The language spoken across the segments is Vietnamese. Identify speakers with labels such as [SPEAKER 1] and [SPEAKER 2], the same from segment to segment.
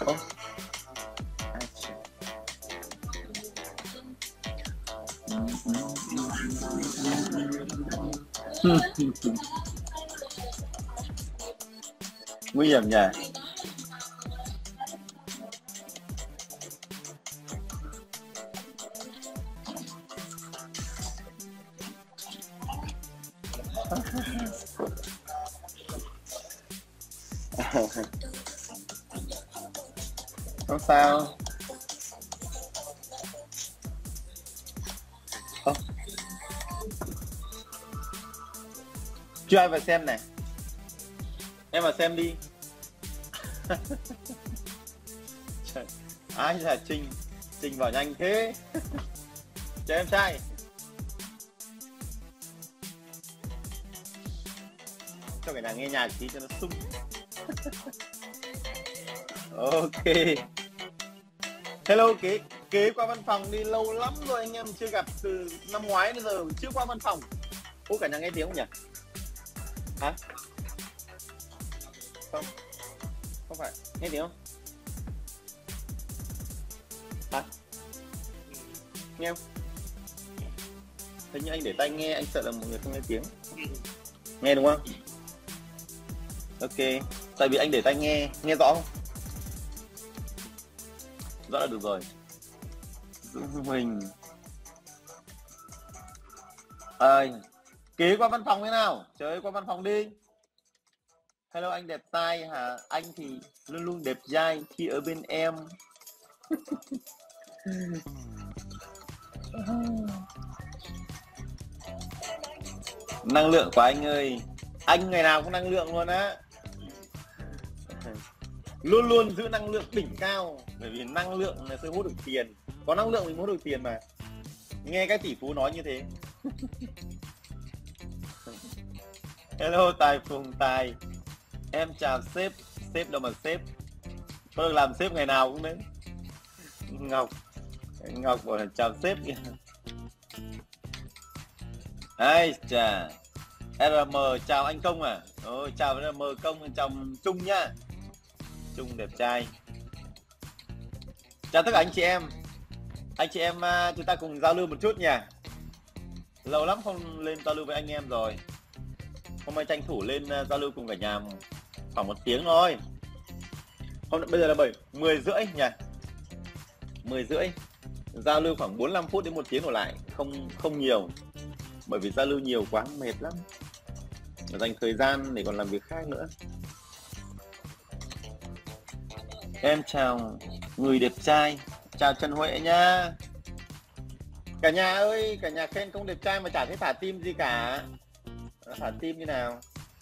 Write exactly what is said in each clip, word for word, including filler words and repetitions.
[SPEAKER 1] Ồ. Ai chà. Nguy hiểm nhỉ. Không sao. Ơ. Chưa ai vào xem này. Em vào xem đi. Trời, ai là Trinh. Trinh vào nhanh thế. Cho em trai. Cho cái nào nghe nhạc tí cho nó sung. Ok. Hello kế kế qua văn phòng đi, lâu lắm rồi anh em chưa gặp, từ năm ngoái đến giờ chưa qua văn phòng. Ô, cả nhà nghe tiếng không nhỉ? Hả? Không. Không phải. Nghe tiếng không? Hả? Nghe không? Thế nhưng anh để tai nghe, anh sợ là mọi người không nghe tiếng. Nghe đúng không? Ok. Tại vì anh để tai nghe, nghe rõ không? Rõ là được rồi. Dung Huỳnh. Ơi, kế qua văn phòng thế nào? Trời ơi, qua văn phòng đi. Hello anh đẹp trai hả? Anh thì luôn luôn đẹp dai khi ở bên em. Năng lượng của anh ơi. Anh ngày nào cũng năng lượng luôn á. Luôn luôn giữ năng lượng đỉnh cao. Bởi vì năng lượng là sẽ hút được tiền. Có năng lượng mình hút được tiền mà. Nghe các tỷ phú nói như thế. Hello Tài Phùng Tài. Em chào sếp. Sếp đâu mà sếp. Có được làm sếp ngày nào cũng đến. Ngọc. Ngọc bảo là chào sếp kìa. Ai chà. rờ em chào anh Công à. Ôi chào rờ em Công, chào Trung nhá. Trung đẹp trai. Chào tất cả anh chị em. Anh chị em chúng ta cùng giao lưu một chút nhỉ. Lâu lắm không lên giao lưu với anh em rồi. Hôm nay tranh thủ lên giao lưu cùng cả nhà khoảng một tiếng thôi. Hôm bây giờ là bảy mười rưỡi nhỉ. Mười rưỡi. Giao lưu khoảng bốn mươi lăm phút đến một tiếng đổ lại, không không nhiều. Bởi vì giao lưu nhiều quá mệt lắm. Dành thời gian để còn làm việc khác nữa. Em chào người đẹp trai. Chào Trần Huệ nha. Cả nhà ơi, cả nhà khen không đẹp trai mà chả thấy thả tim gì cả. Thả tim như nào?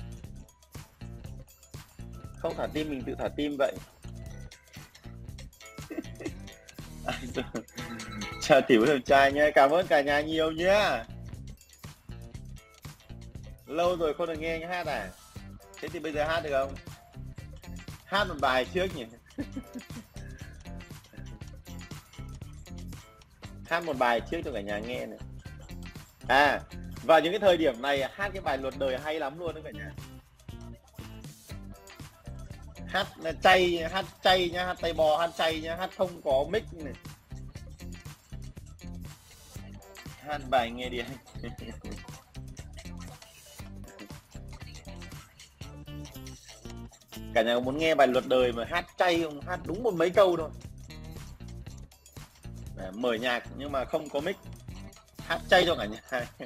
[SPEAKER 1] Không thả tim mình tự thả tim vậy. Chào tiểu đẹp trai nha, cảm ơn cả nhà nhiều nhá. Lâu rồi không được nghe anh hát à? Thế thì bây giờ hát được không? Hát một bài trước nhỉ? Hát một bài trước cho cả nhà nghe này. À, vào những cái thời điểm này hát cái bài Luật Đời hay lắm luôn đó cả nhà. Hát chay, hát chay nhá, hát tay bò, hát chay nhá, hát không có mic này. Hát bài nghe đi anh. Cả nhà muốn nghe bài Luật Đời mà hát chay không? Hát đúng một mấy câu thôi. Để mở nhạc nhưng mà không có mic. Hát chay cho cả nhà.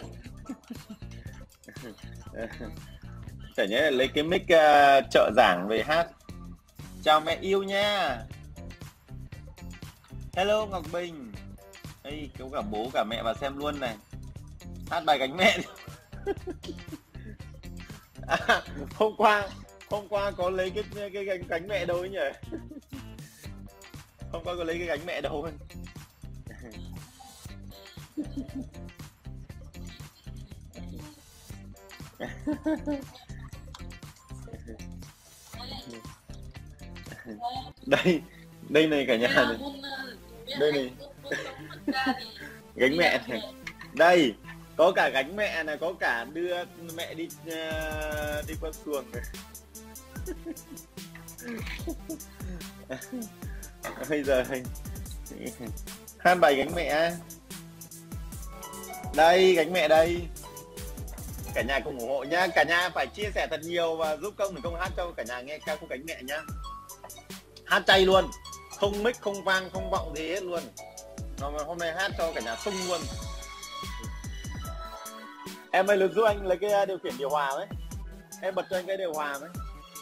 [SPEAKER 1] Chả nhẽ lấy cái mic uh, trợ giảng về hát. Chào mẹ yêu nha. Hello Ngọc Bình. Ê, có cả bố cả mẹ vào xem luôn này. Hát bài Gánh Mẹ. À, hôm qua hôm qua có lấy cái cái, cái gánh, gánh mẹ đâu ấy nhỉ? Hôm qua có lấy cái gánh mẹ đâu ấy. Đây, đây này cả nhà này. Đây này. Gánh mẹ này. Đây, có cả gánh mẹ này, có cả đưa mẹ đi uh, đi qua xuồng này. Bây giờ hát bài gánh mẹ. Đây, gánh mẹ đây. Cả nhà cùng ủng hộ nhá. Cả nhà phải chia sẻ thật nhiều và giúp Công để Công hát cho cả nhà nghe ca khúc gánh mẹ nhá. Hát chay luôn, không mic, không vang, không vọng gì hết luôn. Mà hôm nay hát cho cả nhà sung luôn. Em ơi, lực giúp anh lấy cái điều khiển điều hòa ấy. Em bật cho anh cái điều hòa ấy.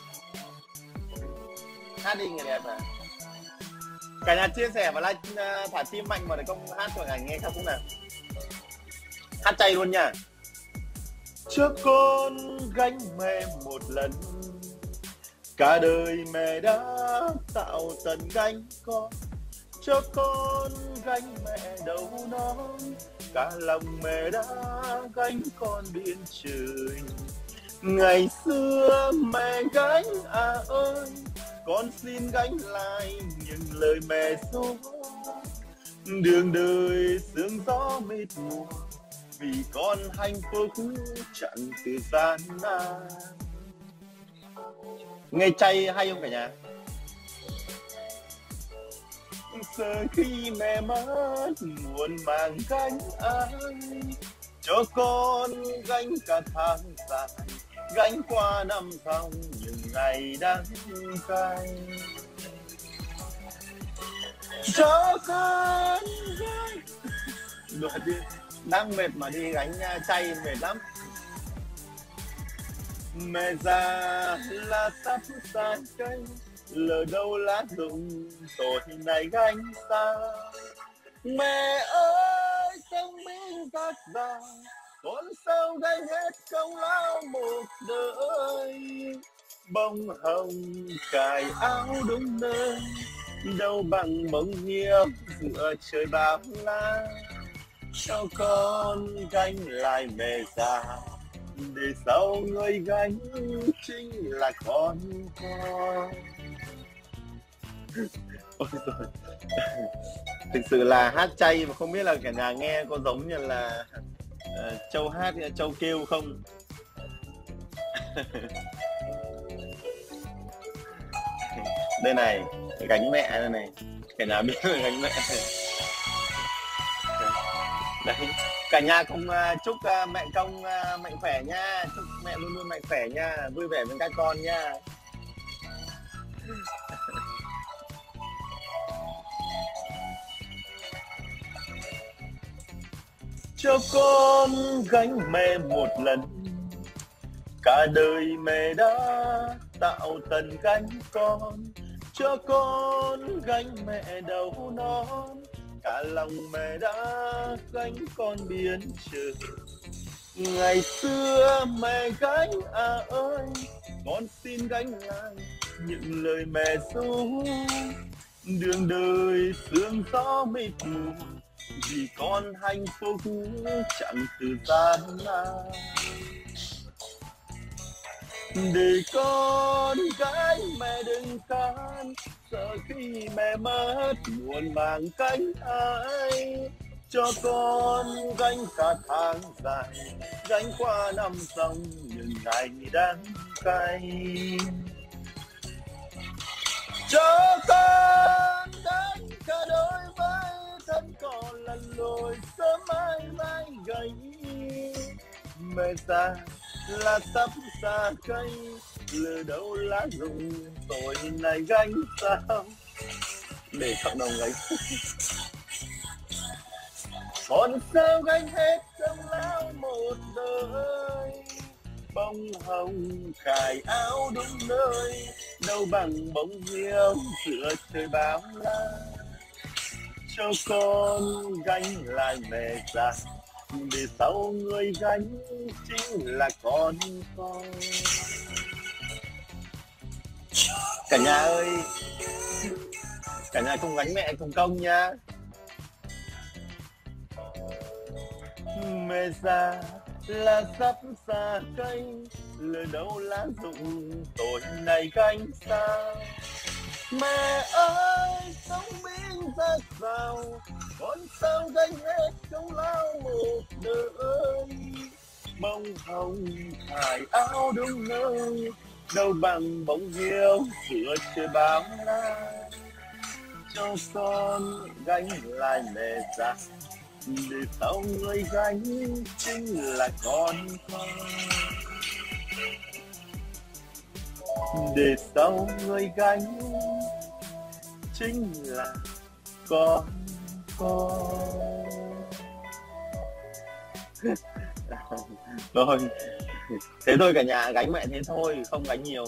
[SPEAKER 1] Hát đi người đẹp à. Cả nhà chia sẻ và like thả tim mạnh vào để Công hát cho cả nhà nghe ca khúc nào. Hát chay luôn nha. Cho con gánh mẹ một lần, cả đời mẹ đã tạo tận gánh con. Cho con gánh mẹ đầu non, cả lòng mẹ đã gánh con biển trời. Ngày xưa mẹ gánh à ơi, con xin gánh lại những lời mẹ ru. Đường đời sương gió mịt mù, vì con hạnh phúc chẳng từ gian nan. Nghe chay hay không cả nhà? Giờ khi mẹ mất muộn màng gánh ai, cho con gánh cả tháng dài, gánh qua năm tháng những ngày đắng cay. Cho con gánh đùa đi, đang mệt mà đi gánh chay mệt lắm. Mẹ già là sắp xa cây, lỡ đâu lá rụng tối này gánh sao. Mẹ ơi sống miếng vất vả, con sao gánh hết công lao một đời. Bông hồng cài áo đúng nơi, đâu bằng bông hiếu giữa trời bao la. Cho con gánh lại mẹ già, để sau người gánh chính là con con. Ôi trời. Thực sự là hát chay mà không biết là cả nhà nghe có giống như là uh, Châu hát hay Châu kêu không. Đây này, gánh mẹ đây này, cả nhà biết là gánh mẹ. Đấy, cả nhà cùng uh, chúc uh, mẹ Công uh, mạnh khỏe nha, chúc mẹ luôn luôn mạnh khỏe nha, vui vẻ với các con nha. Cho con gánh mẹ một lần, cả đời mẹ đã tạo tận gánh con. Cho con gánh mẹ đầu non, cả lòng mẹ đã gánh con biển trời. Ngày xưa mẹ gánh à ơi, con xin gánh lại những lời mẹ ru. Đường đời sương gió mịt mù, vì con hạnh phúc chẳng từ gian nan. Để con gánh mẹ đừng can, sợ khi mẹ mất buồn màng cánh ai. Cho con gánh cả tháng dài, gánh qua năm sông những ngày đắng cay. Cho con gánh cả đôi vai, thân còn lần lội sớm mai mai gầy. Mẹ già là sắp xa cây, lỡ đâu lá rụng tối nay gánh sao. Để cộng đồng gánh. Con sao gánh hết công lao một đời. Bông hồng cài áo đúng nơi, đâu bằng bông hiếu giữa trời bao la. Cho con gánh lại mẹ già, để sau người gánh chính là con con. Cả nhà ơi, cả nhà cùng gánh mẹ cùng Công nha. Mẹ già là sắp xa cây, lỡ đâu lá rụng tối nay gánh sao. Mẹ ơi sống miếng vất vào, con sao gánh hết công lao một đời. Bông hồng cài áo đúng nơi, đâu bằng bóng hiu giữa trời bão la, cho son gánh lại mẹ già, để sau người gánh chính là con con, để sau người gánh chính là con con. Rồi thế thôi cả nhà, gánh mẹ thế thôi, không gánh nhiều.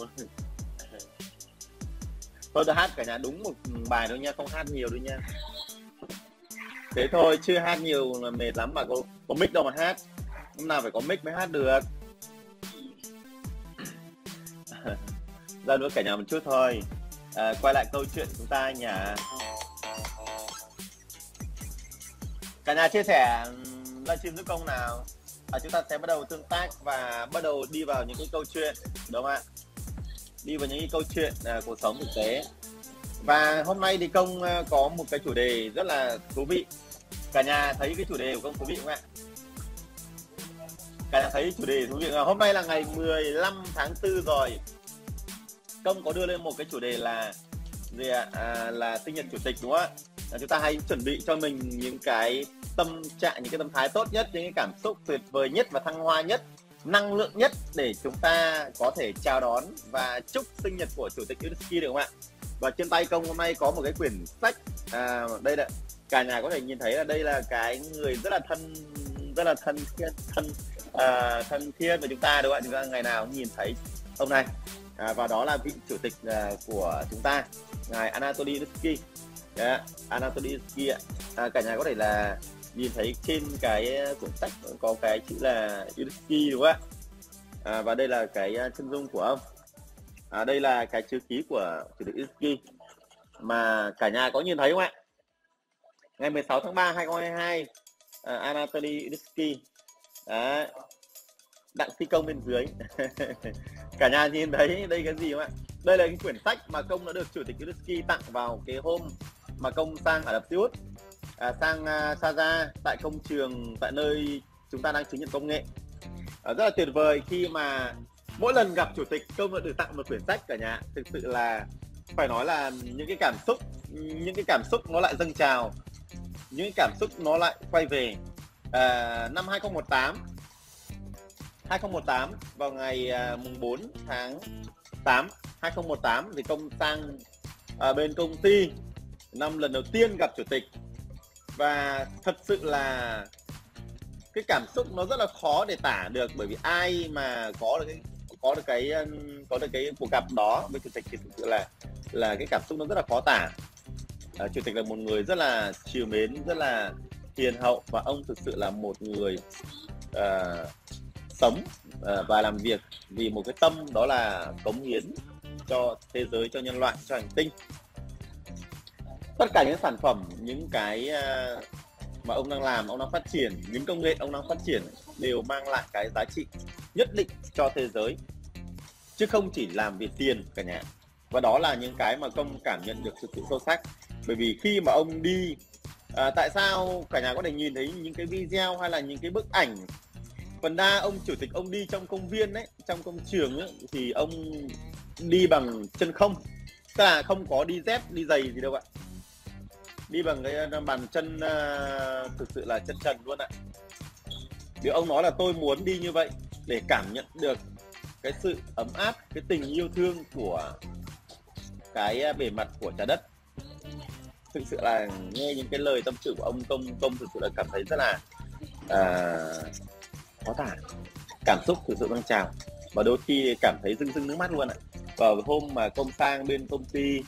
[SPEAKER 1] Tôi đã hát cả nhà đúng một bài thôi nha, không hát nhiều đâu nha. Thế thôi, chưa hát nhiều là mệt lắm, mà có, có mic đâu mà hát. Hôm nào phải có mic mới hát được. Ra nữa cả nhà một chút thôi. À, quay lại câu chuyện chúng ta nhỉ. Cả nhà chia sẻ livestream giúp công nào. À, chúng ta sẽ bắt đầu tương tác và bắt đầu đi vào những cái câu chuyện, đúng không ạ? Đi vào những cái câu chuyện à, cuộc sống thực tế. Và hôm nay thì công à, có một cái chủ đề rất là thú vị. Cả nhà thấy cái chủ đề của công thú vị không ạ? Cả nhà thấy chủ đề thú vị không? Hôm nay là ngày mười lăm tháng tư rồi. Công có đưa lên một cái chủ đề là gì ạ? À, là sinh nhật chủ tịch, đúng không ạ? À, chúng ta hãy chuẩn bị cho mình những cái tâm trạng, những cái tâm thái tốt nhất, những cái cảm xúc tuyệt vời nhất và thăng hoa nhất, năng lượng nhất để chúng ta có thể chào đón và chúc sinh nhật của chủ tịch Unisky, được không ạ? Và trên tay công hôm nay có một cái quyển sách. À, đây là cả nhà có thể nhìn thấy là đây là cái người rất là thân rất là thân thiết thân à, thân thiết với chúng ta, đúng không ạ? Chúng ta ngày nào cũng nhìn thấy ông này. À, và đó là vị chủ tịch à, của chúng ta, ngài Anatoly Unisky. Yeah, Anatoly Unisky ạ. À, cả nhà có thể là nhìn thấy trên cái cuốn sách có cái chữ là Unisky, đúng không ạ? À, và đây là cái chân dung của ông. À, đây là cái chữ ký của chủ tịch Unisky mà cả nhà có nhìn thấy không ạ? Ngày mười sáu tháng ba năm hai nghìn không trăm hai mươi hai, à, Anatoly Unisky. Đấy, đặng phi công bên dưới. Cả nhà nhìn thấy đây cái gì không ạ? Đây là cái quyển sách mà công đã được chủ tịch Unisky tặng vào cái hôm mà công sang Ả Rập Xê Út, à, sang uh, Sharjah, tại công trường, tại nơi chúng ta đang chứng nhận công nghệ. À, rất là tuyệt vời khi mà mỗi lần gặp chủ tịch công đã được tặng một quyển sách cả nhà. Thực sự là phải nói là những cái cảm xúc, những cái cảm xúc nó lại dâng trào, những cái cảm xúc nó lại quay về. À, năm hai nghìn không trăm mười tám hai nghìn không trăm mười tám vào ngày uh, mùng bốn tháng tám hai nghìn không trăm mười tám thì công sang uh, bên công ty năm lần đầu tiên gặp chủ tịch, và thật sự là cái cảm xúc nó rất là khó để tả được, bởi vì ai mà có được cái có được cái có được cái cuộc gặp đó với chủ tịch thì thực sự là là cái cảm xúc nó rất là khó tả. À, chủ tịch là một người rất là trìu mến, rất là hiền hậu, và ông thực sự là một người uh, sống uh, và làm việc vì một cái tâm, đó là cống hiến cho thế giới, cho nhân loại, cho hành tinh. Tất cả những sản phẩm, những cái uh, mà ông đang làm, ông đang phát triển, những công nghệ ông đang phát triển đều mang lại cái giá trị nhất định cho thế giới, chứ không chỉ làm vì tiền cả nhà. Và đó là những cái mà công cảm nhận được thực sự sâu sắc. Bởi vì khi mà ông đi, à, tại sao cả nhà có thể nhìn thấy những cái video hay là những cái bức ảnh, phần đa ông chủ tịch ông đi trong công viên đấy, trong công trường ấy, thì ông đi bằng chân không, tức là không có đi dép, đi giày gì đâu ạ. Đi bằng cái bàn chân uh, thực sự là chân trần luôn ạ. Vì ông nói là tôi muốn đi như vậy để cảm nhận được cái sự ấm áp, cái tình yêu thương của cái bề mặt của trái đất. Thực sự là nghe những cái lời tâm sự của ông công công thực sự là cảm thấy rất là uh, khó tả, cảm xúc thực sự dâng trào, và đôi khi cảm thấy rưng rưng nước mắt luôn ạ. Vào hôm mà công sang bên công ty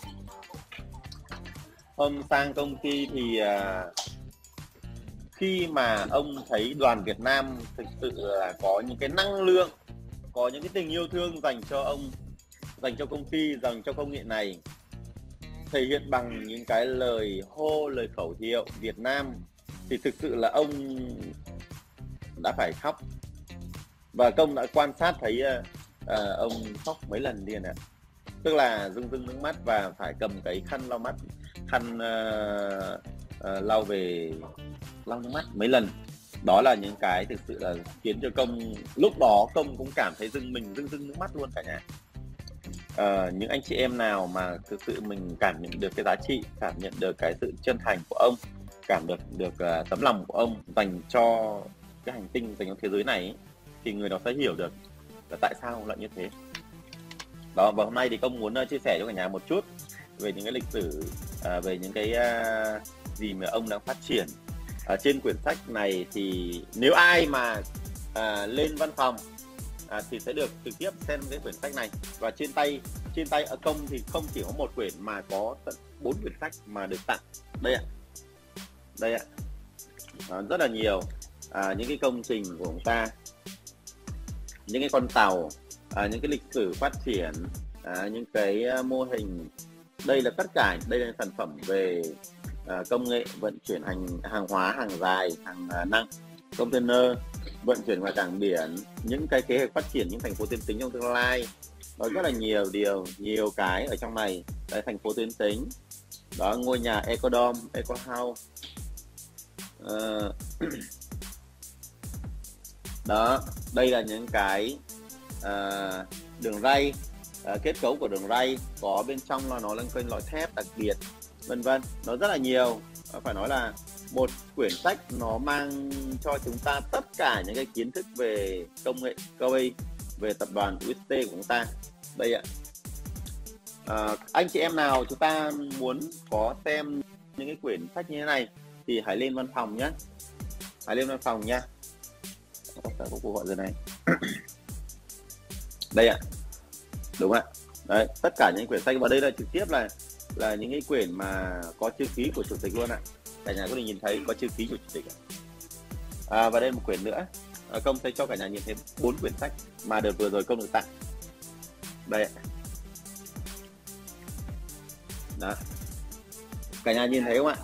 [SPEAKER 1] hôm sang công ty thì uh, khi mà ông thấy đoàn Việt Nam thực sự là có những cái năng lượng, có những cái tình yêu thương dành cho ông, dành cho công ty, dành cho công nghệ này, thể hiện bằng những cái lời hô, lời khẩu hiệu Việt Nam, thì thực sự là ông đã phải khóc. Và công đã quan sát thấy uh, uh, ông khóc mấy lần liền ạ. Tức là rưng rưng nước mắt và phải cầm cái khăn lau mắt, khăn uh, uh, lau về lau nước mắt mấy lần. Đó là những cái thực sự là khiến cho công lúc đó công cũng cảm thấy rưng mình rưng rưng nước mắt luôn cả nhà. Ờ, những anh chị em nào mà thực sự mình cảm nhận được cái giá trị, cảm nhận được cái sự chân thành của ông, cảm được được uh, tấm lòng của ông dành cho cái hành tinh, dành cho thế giới này ấy, thì người đó sẽ hiểu được là tại sao ông lại như thế. Đó, và hôm nay thì công muốn uh, chia sẻ cho cả nhà một chút về những cái lịch sử, uh, về những cái uh, gì mà ông đang phát triển. Ở trên quyển sách này thì nếu ai mà uh, lên văn phòng À, thì sẽ được trực tiếp xem cái quyển sách này. Và trên tay trên tay ở công thì không chỉ có một quyển mà có tận bốn quyển sách mà được tặng đây ạ. Đây ạ. À, rất là nhiều à, những cái công trình của ông ta, những cái con tàu, à, những cái lịch sử phát triển, à, những cái mô hình. Đây là tất cả, đây là sản phẩm về à, công nghệ vận chuyển hành hàng hóa, hàng dài, hàng à, nặng, container, vận chuyển ngoài cảng biển, những cái kế hoạch phát triển những thành phố tiên tính trong tương lai. Đó, rất là nhiều điều, nhiều cái ở trong này. Đấy, thành phố tiên tính, đó, ngôi nhà Ecodome, Eco House, uh, đó, đây là những cái uh, đường ray, uh, kết cấu của đường ray, có bên trong là nó lên kênh lõi thép đặc biệt, vân vân. Nó rất là nhiều. Phải nói là một quyển sách nó mang cho chúng ta tất cả những cái kiến thức về công nghệ Huawei, về tập đoàn u ét tê của chúng ta. Đây ạ. À, anh chị em nào chúng ta muốn có xem những cái quyển sách như thế này thì hãy lên văn phòng nhé. Hãy lên văn phòng nha. Có cuộc gọi giờ này. Đây ạ. Đúng ạ. Đấy, tất cả những quyển sách vào đây là trực tiếp là là những cái quyển mà có chữ ký của chủ tịch luôn ạ. Cả nhà có thể nhìn thấy có chữ ký của chủ tịch. À, và đây một quyển nữa. À, công sẽ cho cả nhà nhìn thấy bốn quyển sách mà đợt vừa rồi công được tặng. Đây. Đó. Cả nhà nhìn thấy không ạ?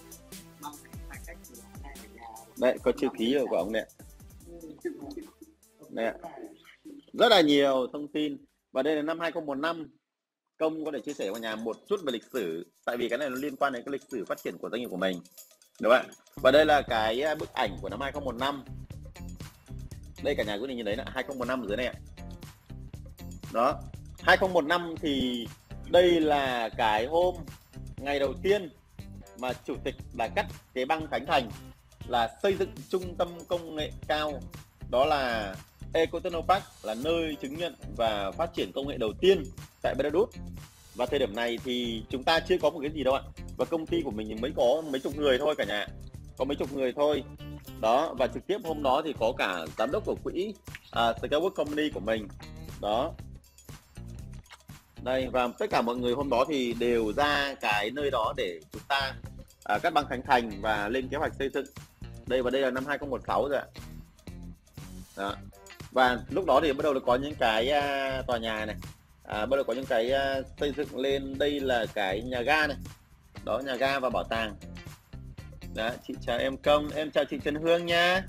[SPEAKER 1] Đây, có chữ ký của ông này. Đây ạ. Rất là nhiều thông tin. Và đây là năm hai không một năm. Công có thể chia sẻ với nhà một chút về lịch sử, tại vì cái này nó liên quan đến cái lịch sử phát triển của doanh nghiệp của mình, đúng không ạ? Và đây là cái bức ảnh của năm hai không một năm. Đây cả nhà có thể nhìn thấy là hai không một năm ở dưới này ạ. Đó, hai không một năm thì đây là cái hôm ngày đầu tiên mà chủ tịch đã cắt cái băng khánh thành là xây dựng trung tâm công nghệ cao, đó là Ecotechnopark, là nơi chứng nhận và phát triển công nghệ đầu tiên tại Belarus. Và thời điểm này thì chúng ta chưa có một cái gì đâu ạ. Và công ty của mình mới có mấy chục người thôi cả nhà, có mấy chục người thôi. Đó, và trực tiếp hôm đó thì có cả giám đốc của quỹ à, Skywork Company của mình. Đó. Đây, và tất cả mọi người hôm đó thì đều ra cái nơi đó để chúng ta à, cắt băng khánh thành và lên kế hoạch xây dựng. Đây, và đây là năm hai không một sáu rồi ạ. Đó. Và lúc đó thì bắt đầu có những cái uh, tòa nhà này, à, bắt đầu có những cái uh, xây dựng lên. Đây là cái nhà ga này, đó, nhà ga và bảo tàng. Đó, chị chào em Công, em chào chị Trần Hương nha.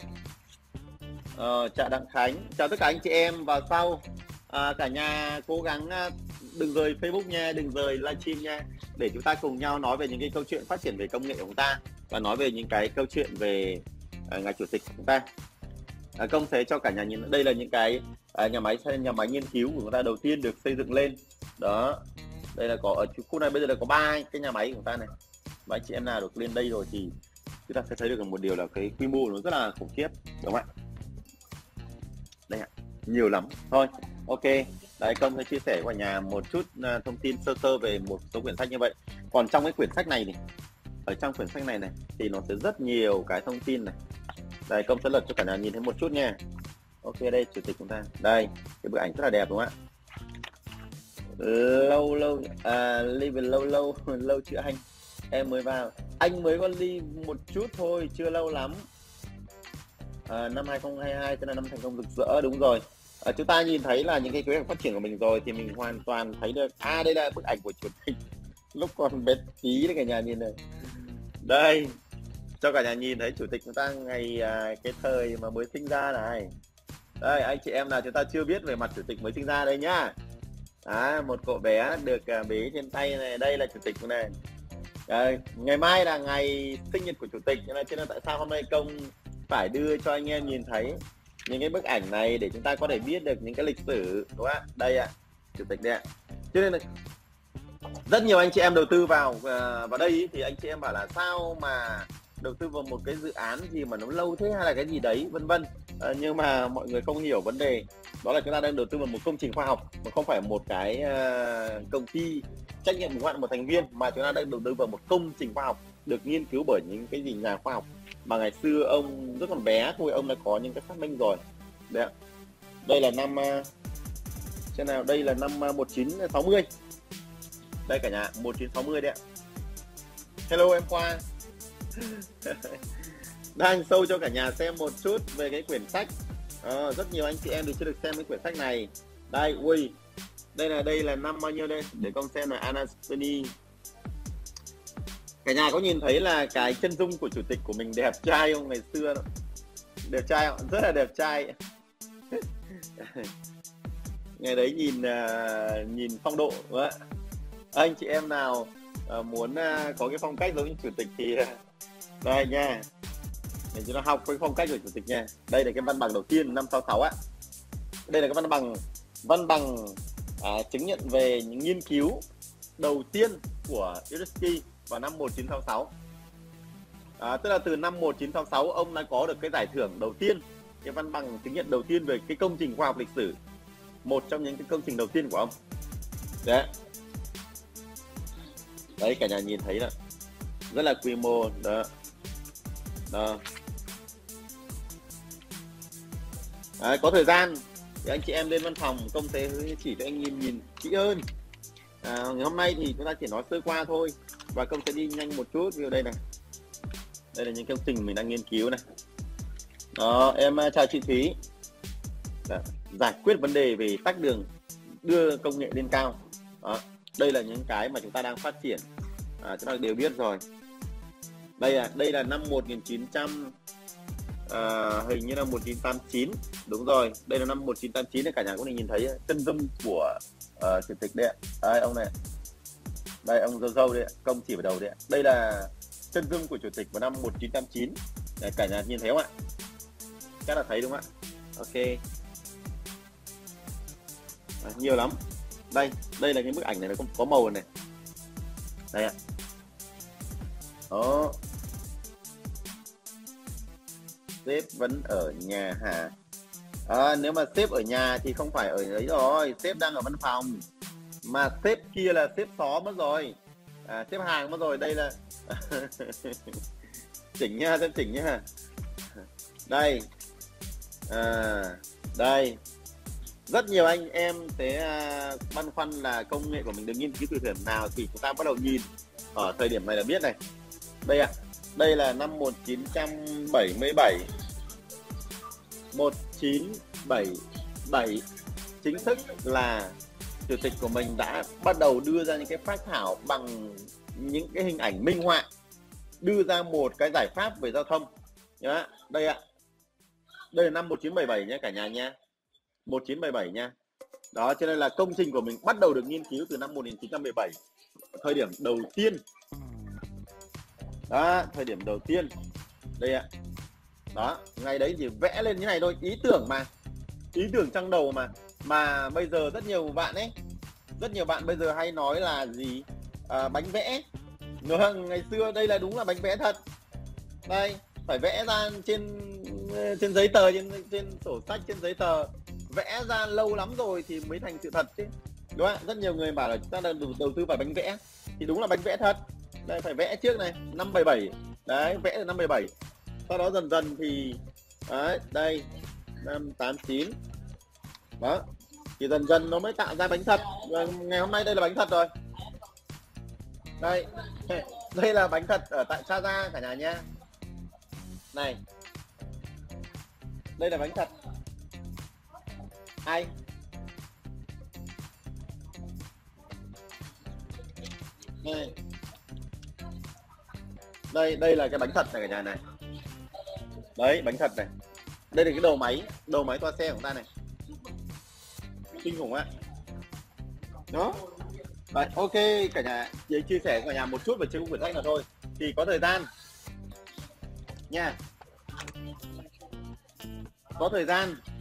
[SPEAKER 1] Ờ, chào Đặng Khánh, chào tất cả anh chị em. Vào sau à, cả nhà cố gắng uh, đừng rời Facebook nha, đừng rời livestream nha, để chúng ta cùng nhau nói về những cái câu chuyện phát triển về công nghệ của chúng ta và nói về những cái câu chuyện về uh, ngài chủ tịch của chúng ta. À, Công sẽ cho cả nhà nhìn, đây là những cái à, nhà máy nhà máy nghiên cứu của chúng ta đầu tiên được xây dựng lên. Đó, đây là có ở khu này bây giờ là có ba cái nhà máy của chúng ta này. Và anh chị em nào được lên đây rồi thì chúng ta sẽ thấy được một điều là cái quy mô nó rất là khủng khiếp, đúng không ạ? Đây ạ, nhiều lắm. Thôi, ok. Đấy, Công sẽ chia sẻ với nhà một chút uh, thông tin sơ sơ về một số quyển sách như vậy. Còn trong cái quyển sách này này, ở trong quyển sách này này thì nó sẽ rất nhiều cái thông tin này. Đây, Công sẽ lật cho cả nhà nhìn thấy một chút nha. Ok, đây chủ tịch chúng ta. Đây, cái bức ảnh rất là đẹp đúng không ạ? Lâu lâu à, live lâu lâu lâu chưa anh? Em mới vào. Anh mới có live một chút thôi, chưa lâu lắm. À, năm hai không hai hai tức là năm thành công rực rỡ, đúng rồi. À, chúng ta nhìn thấy là những cái kế hoạch phát triển của mình rồi thì mình hoàn toàn thấy được. À, đây là bức ảnh của chủ tịch lúc còn bé tí đấy, cả nhà nhìn này. Đây, cho cả nhà nhìn thấy chủ tịch chúng ta ngày à, cái thời mà mới sinh ra này. Đây, anh chị em nào chúng ta chưa biết về mặt chủ tịch mới sinh ra đây nhá. À, một cậu bé được à, bế trên tay này, đây là chủ tịch này. Đây, ngày mai là ngày sinh nhật của chủ tịch, cho nên tại sao hôm nay Công phải đưa cho anh em nhìn thấy những cái bức ảnh này để chúng ta có thể biết được những cái lịch sử, đúng không ạ? Đây ạ. chủ tịch đấy ạ. Cho nên là rất nhiều anh chị em đầu tư vào uh, vào đây ý, thì anh chị em bảo là sao mà đầu tư vào một cái dự án gì mà nó lâu thế hay là cái gì đấy vân vân. Uh, nhưng mà mọi người không hiểu vấn đề đó là chúng ta đang đầu tư vào một công trình khoa học mà không phải một cái uh, công ty trách nhiệm hữu hạn một thành viên, mà chúng ta đang đầu tư vào một công trình khoa học được nghiên cứu bởi những cái gì nhà khoa học mà ngày xưa ông rất còn bé thôi ông đã có những cái phát minh rồi. Đấy ạ. Đây là năm uh, xem nào, đây là năm uh, một chín sáu mươi. Đây cả nhà, một chín sáu mươi đấy ạ. Hello em Khoa. Đang show cho cả nhà xem một chút về cái quyển sách. À, rất nhiều anh chị em thì chưa được xem cái quyển sách này. Đây, ui, đây là đây là năm bao nhiêu đây? Để con xem là Anastony. Cả nhà có nhìn thấy là cái chân dung của chủ tịch của mình đẹp trai không? Ngày xưa đẹp trai không? Rất là đẹp trai. Ngày đấy nhìn uh, nhìn phong độ đúng không ạ? Anh chị em nào uh, muốn uh, có cái phong cách giống như chủ tịch thì uh, đây nha, để chúng ta học cái phong cách của chủ tịch nha. Đây là cái văn bằng đầu tiên năm sáu sáu á. Đây là cái văn bằng văn bằng uh, chứng nhận về những nghiên cứu đầu tiên của Uruski vào năm một chín sáu sáu. À, tức là từ năm một chín sáu sáu ông đã có được cái giải thưởng đầu tiên, cái văn bằng chứng nhận đầu tiên về cái công trình khoa học lịch sử, một trong những cái công trình đầu tiên của ông. Đấy. Đấy cả nhà nhìn thấy là rất là quy mô đó. Đó. Đấy, có thời gian thì anh chị em lên văn phòng công sẽ chỉ cho anh nhìn nhìn kỹ hơn. À, ngày hôm nay thì chúng ta chỉ nói sơ qua thôi và công sẽ đi nhanh một chút. Ví dụ đây này, đây là những công trình mình đang nghiên cứu này. Đó, em chào chị Thúy. Đó, giải quyết vấn đề về tách đường, đưa công nghệ lên cao. Đó, đây là những cái mà chúng ta đang phát triển, à, chúng ta đều biết rồi. Đây là đây là năm một nghìn chín trăm à, hình như là một chín tám chín, đúng rồi, đây là năm một chín tám chín này, cả nhà cũng nhìn thấy chân dung của uh, chủ tịch đấy ạ. Đây ông này, đây ông dâu dâu đấy, công chỉ vào đầu đấy. Đây là chân dung của chủ tịch vào năm một chín tám chín. Đấy, cả nhà nhìn thấy không ạ? Chắc là thấy đúng không ạ? Ok. À, nhiều lắm. Đây, đây là cái bức ảnh này, nó có, có màu này. Đây ạ. Đó. Sếp vẫn ở nhà hả? À, nếu mà sếp ở nhà thì không phải ở đấy rồi, sếp đang ở văn phòng. Mà sếp kia là sếp xó mất rồi. À, sếp hàng mất rồi, đây là chỉnh nha, xem chỉnh nha. Đây. À, đây. Rất nhiều anh em sẽ uh, băn khoăn là công nghệ của mình được nghiên cứu từ thời điểm nào, thì chúng ta bắt đầu nhìn ở thời điểm này là biết này. Đây ạ, à, đây là năm một chín bảy bảy. một chín bảy bảy chính thức là chủ tịch của mình đã bắt đầu đưa ra những cái phác thảo bằng những cái hình ảnh minh họa, đưa ra một cái giải pháp về giao thông. Nhá, đây ạ. Đây là năm một chín bảy bảy nhé cả nhà nha. một chín bảy bảy nha. Đó, cho nên là công trình của mình bắt đầu được nghiên cứu từ năm một chín bảy bảy, thời điểm đầu tiên. Đó, thời điểm đầu tiên. Đây ạ. Đó, ngày đấy thì vẽ lên như này thôi, ý tưởng mà. Ý tưởng trong đầu mà. Mà bây giờ rất nhiều bạn ấy, rất nhiều bạn bây giờ hay nói là gì? À, bánh vẽ. Nó, ngày xưa đây là đúng là bánh vẽ thật. Đây, phải vẽ ra trên trên giấy tờ, trên trên sổ sách, trên giấy tờ. Vẽ ra lâu lắm rồi thì mới thành sự thật chứ. Đúng không ạ? Rất nhiều người bảo là chúng ta đang đầu tư vào bánh vẽ. Thì đúng là bánh vẽ thật. Đây, phải vẽ trước này, năm bảy bảy. Đấy, vẽ từ năm bảy bảy. Sau đó dần dần thì đấy, đây năm tám chín. Đó, thì dần dần nó mới tạo ra bánh thật. Và ngày hôm nay đây là bánh thật rồi. Đây, đây là bánh thật ở tại Saza cả nhà nha. Này, đây là bánh thật. Ai? Đây, đây, đây là cái bánh thật này cả nhà này. Đấy, bánh thật này. Đây là cái đầu máy, đầu máy toa xe của ta này. Kinh khủng á. Đó. Đấy, ok cả nhà, chỉ chia sẻ với cả nhà một chút về trên quyển sách nào thôi. Thì có thời gian nha. Có thời gian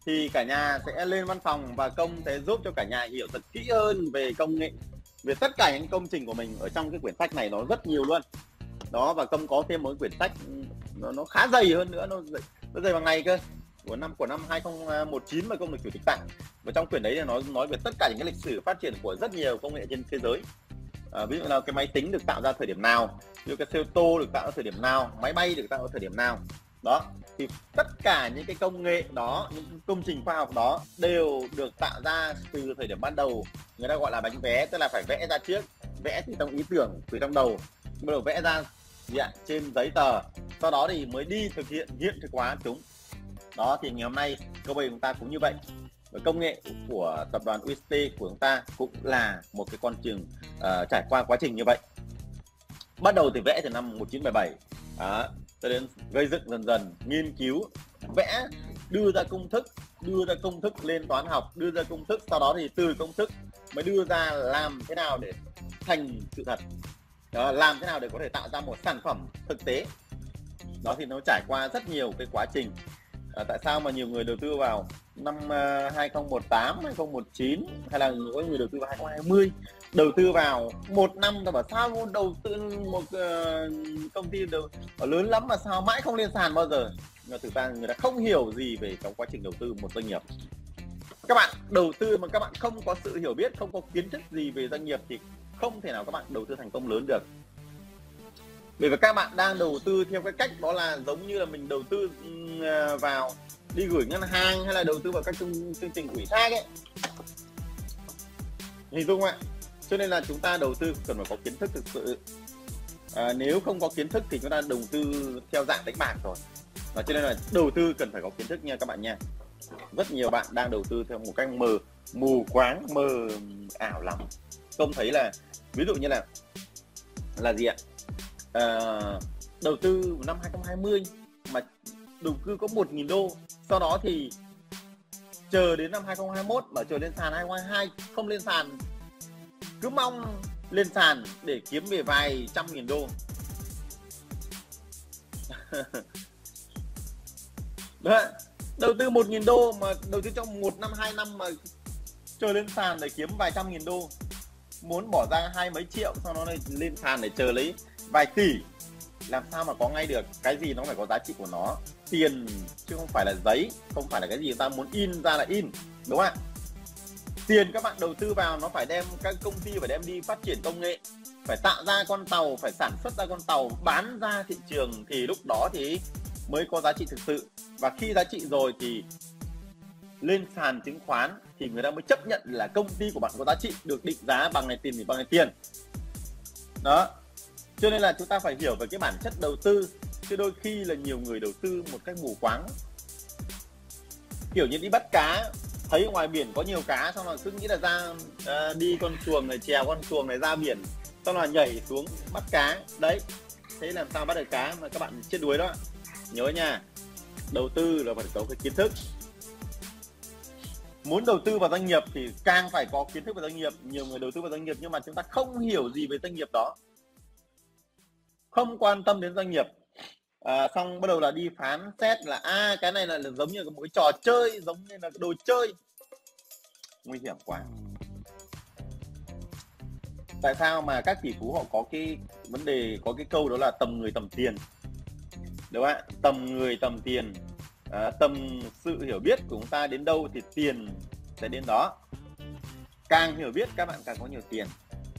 [SPEAKER 1] thì cả nhà sẽ lên văn phòng và công sẽ giúp cho cả nhà hiểu thật kỹ hơn về công nghệ, về tất cả những công trình của mình ở trong cái quyển sách này, nó rất nhiều luôn đó. Và công có thêm một quyển sách nó, nó khá dày hơn nữa, nó dày, nó dày bằng ngày cơ, của năm của năm hai không một chín mà công được chủ tịch tặng. Và trong quyển đấy thì nó nói về tất cả những cái lịch sử phát triển của rất nhiều công nghệ trên thế giới. À, ví dụ là cái máy tính được tạo ra thời điểm nào, ví dụ cái xe ô tô được tạo ra thời điểm nào, máy bay được tạo ra thời điểm nào đó. Thì tất cả những cái công nghệ đó, những công trình khoa học đó đều được tạo ra từ thời điểm ban đầu, người ta gọi là bánh vé, tức là phải vẽ ra trước, vẽ từ trong ý tưởng, từ trong đầu, bắt đầu vẽ ra gì ạ? Trên giấy tờ, sau đó thì mới đi thực hiện hiện thực hóa chúng đó. Thì ngày hôm nay công nghệ chúng ta cũng như vậy, và công nghệ của tập đoàn u ét tê của chúng ta cũng là một cái con đường uh, trải qua quá trình như vậy. Bắt đầu từ vẽ từ năm một nghìn chín trăm bảy mươi bảy đó, cho đến gây dựng dần dần, nghiên cứu, vẽ, đưa ra công thức, đưa ra công thức lên toán học, đưa ra công thức, sau đó thì từ công thức mới đưa ra làm thế nào để thành sự thật đó, làm thế nào để có thể tạo ra một sản phẩm thực tế đó. Thì nó trải qua rất nhiều cái quá trình. À, tại sao mà nhiều người đầu tư vào năm uh, hai không một tám, hai không một chín, hay là có người đầu tư vào hai không hai không, đầu tư vào một năm rồi bảo sao đầu tư một uh, công ty đầu, lớn lắm mà sao mãi không lên sàn bao giờ. Nhưng mà thực ra người ta không hiểu gì về trong quá trình đầu tư một doanh nghiệp. Các bạn đầu tư mà các bạn không có sự hiểu biết, không có kiến thức gì về doanh nghiệp thì không thể nào các bạn đầu tư thành công lớn được. Bởi vì các bạn đang đầu tư theo cái cách đó là giống như là mình đầu tư vào đi gửi ngân hàng, hay là đầu tư vào các chương, chương trình ủy thác ấy, hình dung ạ. Cho nên là chúng ta đầu tư cần phải có kiến thức thực sự. À, nếu không có kiến thức thì chúng ta đầu tư theo dạng đánh bạc rồi. Và cho nên là đầu tư cần phải có kiến thức nha các bạn nha. Rất nhiều bạn đang đầu tư theo một cách mờ mù quáng, mờ ảo lắm. Công thấy là ví dụ như là là gì ạ? À, đầu tư năm hai không hai không mà đầu tư có một nghìn đô, sau đó thì chờ đến năm hai không hai mốt bảo chờ lên sàn hai không hai hai, không lên sàn, cứ mong lên sàn để kiếm về vài trăm nghìn đô. Đó, đầu tư một nghìn đô mà đầu tư trong một năm hai năm mà chờ lên sàn để kiếm vài trăm nghìn đô, muốn bỏ ra hai mấy triệu sau đó lên sàn để chờ lấy vài tỷ, làm sao mà có ngay được. Cái gì nó phải có giá trị của nó, tiền chứ không phải là giấy, không phải là cái gì người ta muốn in ra là in, đúng không ạ? Tiền các bạn đầu tư vào nó phải đem, các công ty phải đem đi phát triển công nghệ, phải tạo ra con tàu, phải sản xuất ra con tàu, bán ra thị trường, thì lúc đó thì mới có giá trị thực sự. Và khi giá trị rồi thì lên sàn chứng khoán thì người ta mới chấp nhận là công ty của bạn có giá trị, được định giá bằng này tiền thì bằng này tiền đó. Cho nên là chúng ta phải hiểu về cái bản chất đầu tư, chứ đôi khi là nhiều người đầu tư một cách mù quáng, kiểu như đi bắt cá, thấy ngoài biển có nhiều cá, xong là cứ nghĩ là ra à, đi con xuồng này, chèo con xuồng này ra biển, xong là nhảy xuống bắt cá đấy. Thế làm sao bắt được cá mà các bạn chết đuối đó. Nhớ nha, đầu tư là phải có cái kiến thức. Muốn đầu tư vào doanh nghiệp thì càng phải có kiến thức về doanh nghiệp. Nhiều người đầu tư vào doanh nghiệp nhưng mà chúng ta không hiểu gì về doanh nghiệp đó, không quan tâm đến doanh nghiệp, à, xong bắt đầu là đi phán xét là à, cái này là, là giống như một cái trò chơi, giống như là đồ chơi, nguy hiểm quá. Tại sao mà các tỷ phú họ có cái vấn đề, có cái câu đó là tầm người tầm tiền, đúng không ạ? Tầm người tầm tiền, à, tầm sự hiểu biết của chúng ta đến đâu thì tiền sẽ đến đó. Càng hiểu biết các bạn càng có nhiều tiền.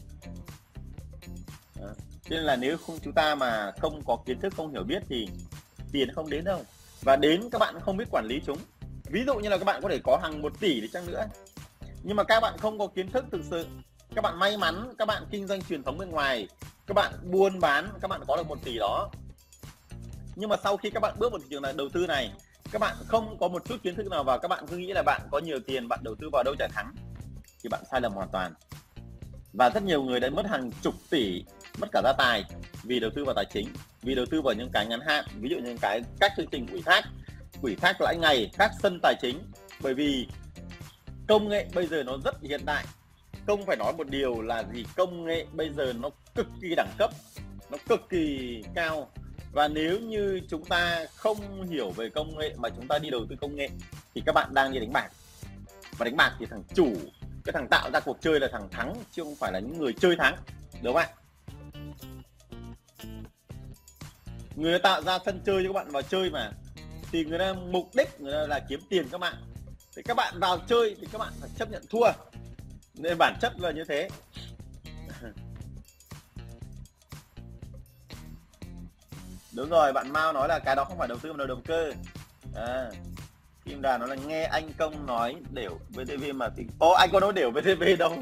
[SPEAKER 1] À, cho nên là nếu không chúng ta mà không có kiến thức, không hiểu biết thì tiền không đến đâu. Và đến các bạn không biết quản lý chúng. Ví dụ như là các bạn có thể có hàng một tỷ đi chăng nữa, nhưng mà các bạn không có kiến thức thực sự, các bạn may mắn, các bạn kinh doanh truyền thống bên ngoài, các bạn buôn bán, các bạn có được một tỷ đó, nhưng mà sau khi các bạn bước vào thị trường này, đầu tư này, các bạn không có một chút kiến thức nào vào, các bạn cứ nghĩ là bạn có nhiều tiền, bạn đầu tư vào đâu chả thắng, thì bạn sai lầm hoàn toàn. Và rất nhiều người đã mất hàng chục tỷ, mất cả gia tài vì đầu tư vào tài chính, vì đầu tư vào những cái ngắn hạn, ví dụ như cái các chương trình ủy thác, ủy thác lãi ngày, các sân tài chính. Bởi vì công nghệ bây giờ nó rất hiện đại, không phải nói một điều là gì, công nghệ bây giờ nó cực kỳ đẳng cấp, nó cực kỳ cao. Và nếu như chúng ta không hiểu về công nghệ mà chúng ta đi đầu tư công nghệ thì các bạn đang đi đánh bạc. Và đánh bạc thì thằng chủ, cái thằng tạo ra cuộc chơi là thằng thắng, chứ không phải là những người chơi thắng, đúng không ạ? Người tạo ra sân chơi cho các bạn vào chơi mà, thì người ta mục đích người ta là kiếm tiền các bạn. Thì các bạn vào chơi thì các bạn phải chấp nhận thua, nên bản chất là như thế. Đúng rồi, bạn Mao nói là cái đó không phải đầu tư mà là đầu cơ. À, Kim Đà nói là nghe anh Công nói đều vê tê vê mà thì ô anh có nói đều vê tê vê đâu.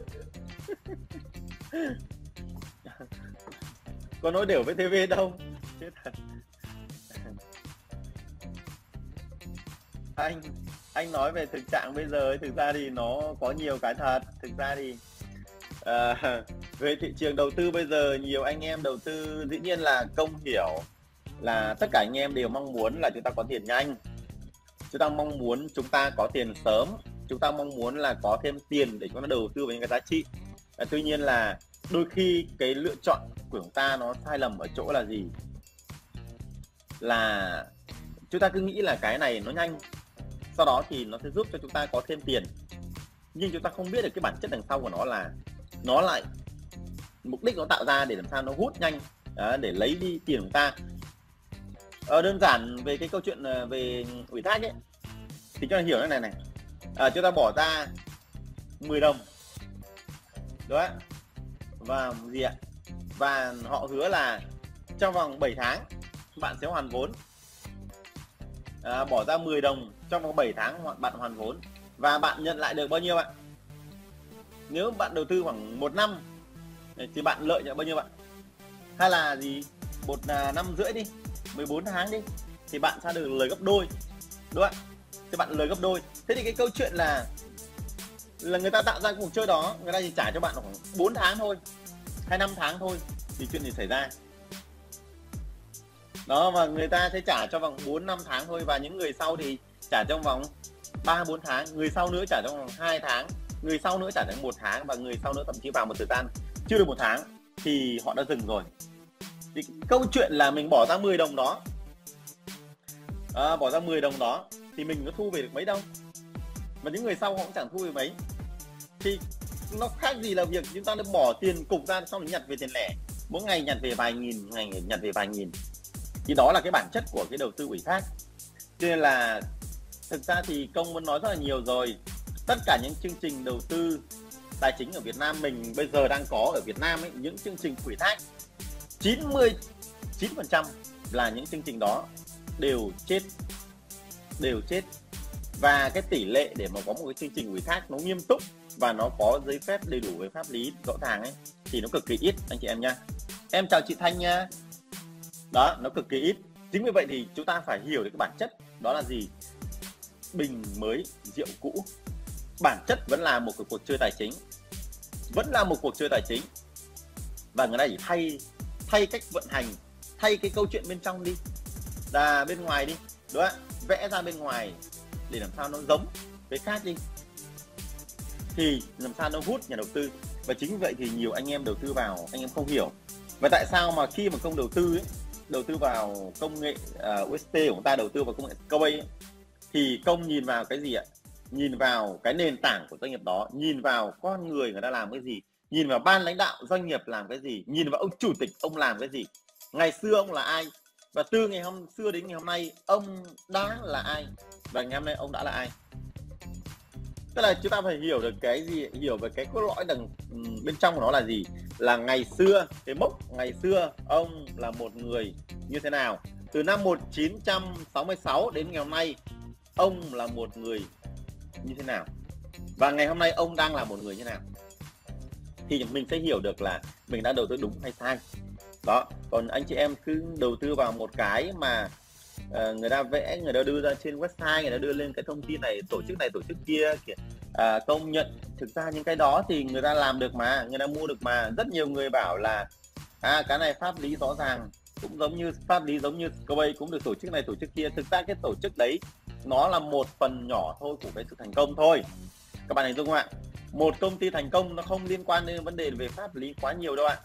[SPEAKER 1] Có nói đều vê tê vê đâu. Chết thật. Anh anh nói về thực trạng bây giờ ấy, thực ra thì nó có nhiều cái thật. Thực ra thì à, về thị trường đầu tư bây giờ nhiều anh em đầu tư, dĩ nhiên là Công hiểu là tất cả anh em đều mong muốn là chúng ta có tiền nhanh, chúng ta mong muốn chúng ta có tiền sớm, chúng ta mong muốn là có thêm tiền để chúng ta đầu tư vào những cái giá trị. À, tuy nhiên là đôi khi cái lựa chọn của chúng ta nó sai lầm ở chỗ là gì, là chúng ta cứ nghĩ là cái này nó nhanh, sau đó thì nó sẽ giúp cho chúng ta có thêm tiền, nhưng chúng ta không biết được cái bản chất đằng sau của nó là nó lại mục đích nó tạo ra để làm sao nó hút nhanh, đó, để lấy đi tiền của chúng ta. Ờ, đơn giản về cái câu chuyện về ủy thác ấy thì cho hiểu cái này này, à, chúng ta bỏ ra mười đồng đó, và gì ạ, và họ hứa là trong vòng bảy tháng bạn sẽ hoàn vốn. À, bỏ ra mười đồng trong vòng bảy tháng bạn hoàn vốn, và bạn nhận lại được bao nhiêu ạ? Nếu bạn đầu tư khoảng một năm thì bạn lợi nhuận bao nhiêu bạn? Hay là gì, một năm rưỡi đi, mười bốn tháng đi, thì bạn sẽ được lời gấp đôi, đúng không ạ? Thì bạn lời gấp đôi. Thế thì cái câu chuyện là là người ta tạo ra cuộc chơi đó, người ta chỉ trả cho bạn khoảng bốn tháng thôi, hay năm tháng thôi, thì chuyện gì xảy ra đó, và người ta sẽ trả cho vòng bốn năm tháng thôi, và những người sau thì trả trong vòng ba bốn tháng, người sau nữa trả trong vòng hai tháng, người sau nữa trả trong một tháng, và người sau nữa thậm chí vào một thời gian chưa được một tháng thì họ đã dừng rồi. Thì câu chuyện là mình bỏ ra mười đồng đó, à, bỏ ra mười đồng đó thì mình có thu về được mấy đâu, mà những người sau họ cũng chẳng thu về mấy. Thì nó khác gì là việc chúng ta đã bỏ tiền cục ra xong rồi nhặt về tiền lẻ, mỗi ngày nhặt về vài nghìn, ngày nhặt về vài nghìn. Thì đó là cái bản chất của cái đầu tư ủy thác. Cho nên là thực ra thì Công muốn nói rất là nhiều rồi. Tất cả những chương trình đầu tư tài chính ở Việt Nam mình bây giờ đang có ở Việt Nam ấy, những chương trình ủy thác chín mươi chín phần trăm là những chương trình đó đều chết, đều chết. Và cái tỷ lệ để mà có một cái chương trình ủy thác nó nghiêm túc và nó có giấy phép đầy đủ với pháp lý rõ ràng ấy thì nó cực kỳ ít anh chị em nha. Em chào chị Thanh nha. Đó, nó cực kỳ ít. Chính vì vậy thì chúng ta phải hiểu được cái bản chất đó là gì. Bình mới rượu cũ, bản chất vẫn là một cuộc chơi tài chính, vẫn là một cuộc chơi tài chính, và người ta chỉ thay thay cách vận hành, thay cái câu chuyện bên trong đi, là bên ngoài đi, đúng không? Vẽ ra bên ngoài để làm sao nó giống với khác đi, thì làm sao nó hút nhà đầu tư. Và chính vì vậy thì nhiều anh em đầu tư vào, anh em không hiểu. Và tại sao mà khi mà Công đầu tư ấy, đầu tư vào công nghệ uh, u ét tê của chúng ta, đầu tư vào công nghệ Coinbase ấy, thì Công nhìn vào cái gì ạ? Nhìn vào cái nền tảng của doanh nghiệp đó, nhìn vào con người người ta làm cái gì, nhìn vào ban lãnh đạo doanh nghiệp làm cái gì, nhìn vào ông chủ tịch ông làm cái gì, ngày xưa ông là ai, và từ ngày hôm xưa đến ngày hôm nay ông đã là ai, và ngày hôm nay ông đã là ai. Tức là chúng ta phải hiểu được cái gì, hiểu về cái cốt lõi đằng bên trong của nó là gì, là ngày xưa, cái mốc ngày xưa ông là một người như thế nào, từ năm một nghìn chín trăm sáu mươi sáu đến ngày hôm nay ông là một người như thế nào, và ngày hôm nay ông đang là một người như thế nào, thì mình sẽ hiểu được là mình đã đầu tư đúng hay sai đó. Còn anh chị em cứ đầu tư vào một cái mà uh, người ta vẽ, người ta đưa ra trên website, người ta đưa lên cái thông tin này, tổ chức này tổ chức kia kìa, uh, công nhận, thực ra những cái đó thì người ta làm được mà, người ta mua được mà. Rất nhiều người bảo là à cái này pháp lý rõ ràng, cũng giống như pháp lý giống như Coinbase cũng được tổ chức này tổ chức kia. Thực ra cái tổ chức đấy nó là một phần nhỏ thôi của cái sự thành công thôi, các bạn hình dung không ạ? Một công ty thành công nó không liên quan đến vấn đề về pháp lý quá nhiều đâu ạ.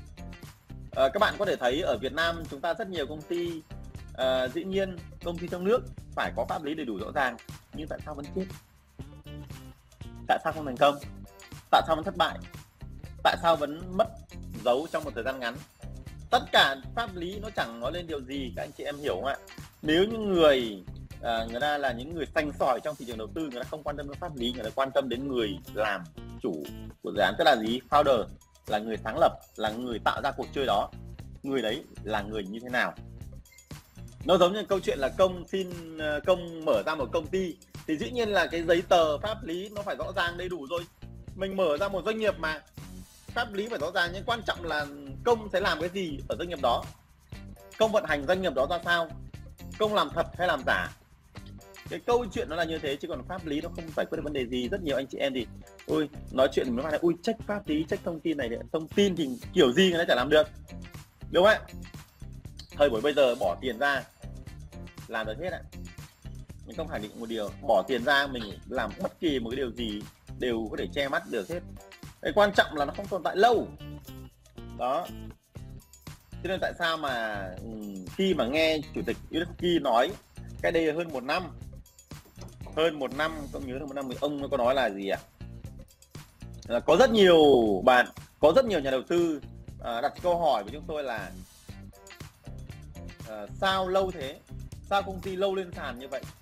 [SPEAKER 1] À, các bạn có thể thấy ở Việt Nam chúng ta rất nhiều công ty, à, dĩ nhiên công ty trong nước phải có pháp lý đầy đủ rõ ràng, nhưng tại sao vẫn chết? Tại sao không thành công? Tại sao vẫn thất bại? Tại sao vẫn mất dấu trong một thời gian ngắn? Tất cả pháp lý nó chẳng nói lên điều gì, các anh chị em hiểu không ạ? Nếu những người à, người ta là những người sành sỏi trong thị trường đầu tư, người ta không quan tâm đến pháp lý, người ta quan tâm đến người làm chủ của dự án, tức là gì? Founder, là người sáng lập, là người tạo ra cuộc chơi đó. Người đấy là người như thế nào? Nó giống như câu chuyện là công xin công mở ra một công ty thì dĩ nhiên là cái giấy tờ pháp lý nó phải rõ ràng đầy đủ rồi. Mình mở ra một doanh nghiệp mà, pháp lý phải rõ ràng, nhưng quan trọng là công sẽ làm cái gì ở doanh nghiệp đó, công vận hành doanh nghiệp đó ra sao, công làm thật hay làm giả. Cái câu chuyện nó là như thế, chứ còn pháp lý nó không giải quyết được vấn đề gì. Rất nhiều anh chị em thì ôi nói chuyện thì mới nói là ui check pháp lý, check thông tin này, thông tin thì kiểu gì người ta chả làm được, đúng không ạ? Thời buổi bây giờ bỏ tiền ra làm được hết ạ. Nhưng không khẳng định một điều, bỏ tiền ra mình làm bất kỳ một cái điều gì đều có thể che mắt được hết. Cái quan trọng là nó không tồn tại lâu đó. Cho nên tại sao mà khi mà nghe chủ tịch Yusuki nói cái đây hơn một năm hơn một năm không nhớ được một năm thì ông có nói là gì ạ? À? Có rất nhiều bạn, có rất nhiều nhà đầu tư à, đặt câu hỏi với chúng tôi là à, sao lâu thế, sao công ty lâu lên sàn như vậy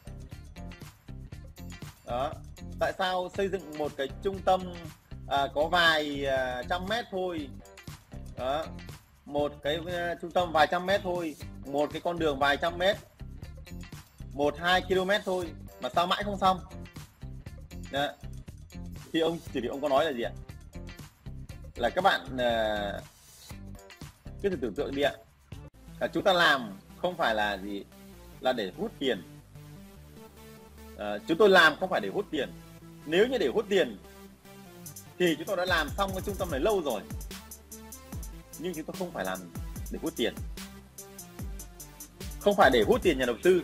[SPEAKER 1] đó, tại sao xây dựng một cái trung tâm à, có vài à, trăm mét thôi đó, một cái uh, trung tâm vài trăm mét thôi, một cái con đường vài trăm mét, một hai km thôi mà sao mãi không xong đó. Thì ông chỉ thì ông có nói là gì ạ? Là các bạn uh, cứ thử tưởng tượng đi ạ, là chúng ta làm không phải là gì là để hút tiền. Uh, chúng tôi làm không phải để hút tiền. Nếu như để hút tiền thì chúng tôi đã làm xong cái trung tâm này lâu rồi. Nhưng chúng tôi không phải làm để hút tiền, không phải để hút tiền nhà đầu tư,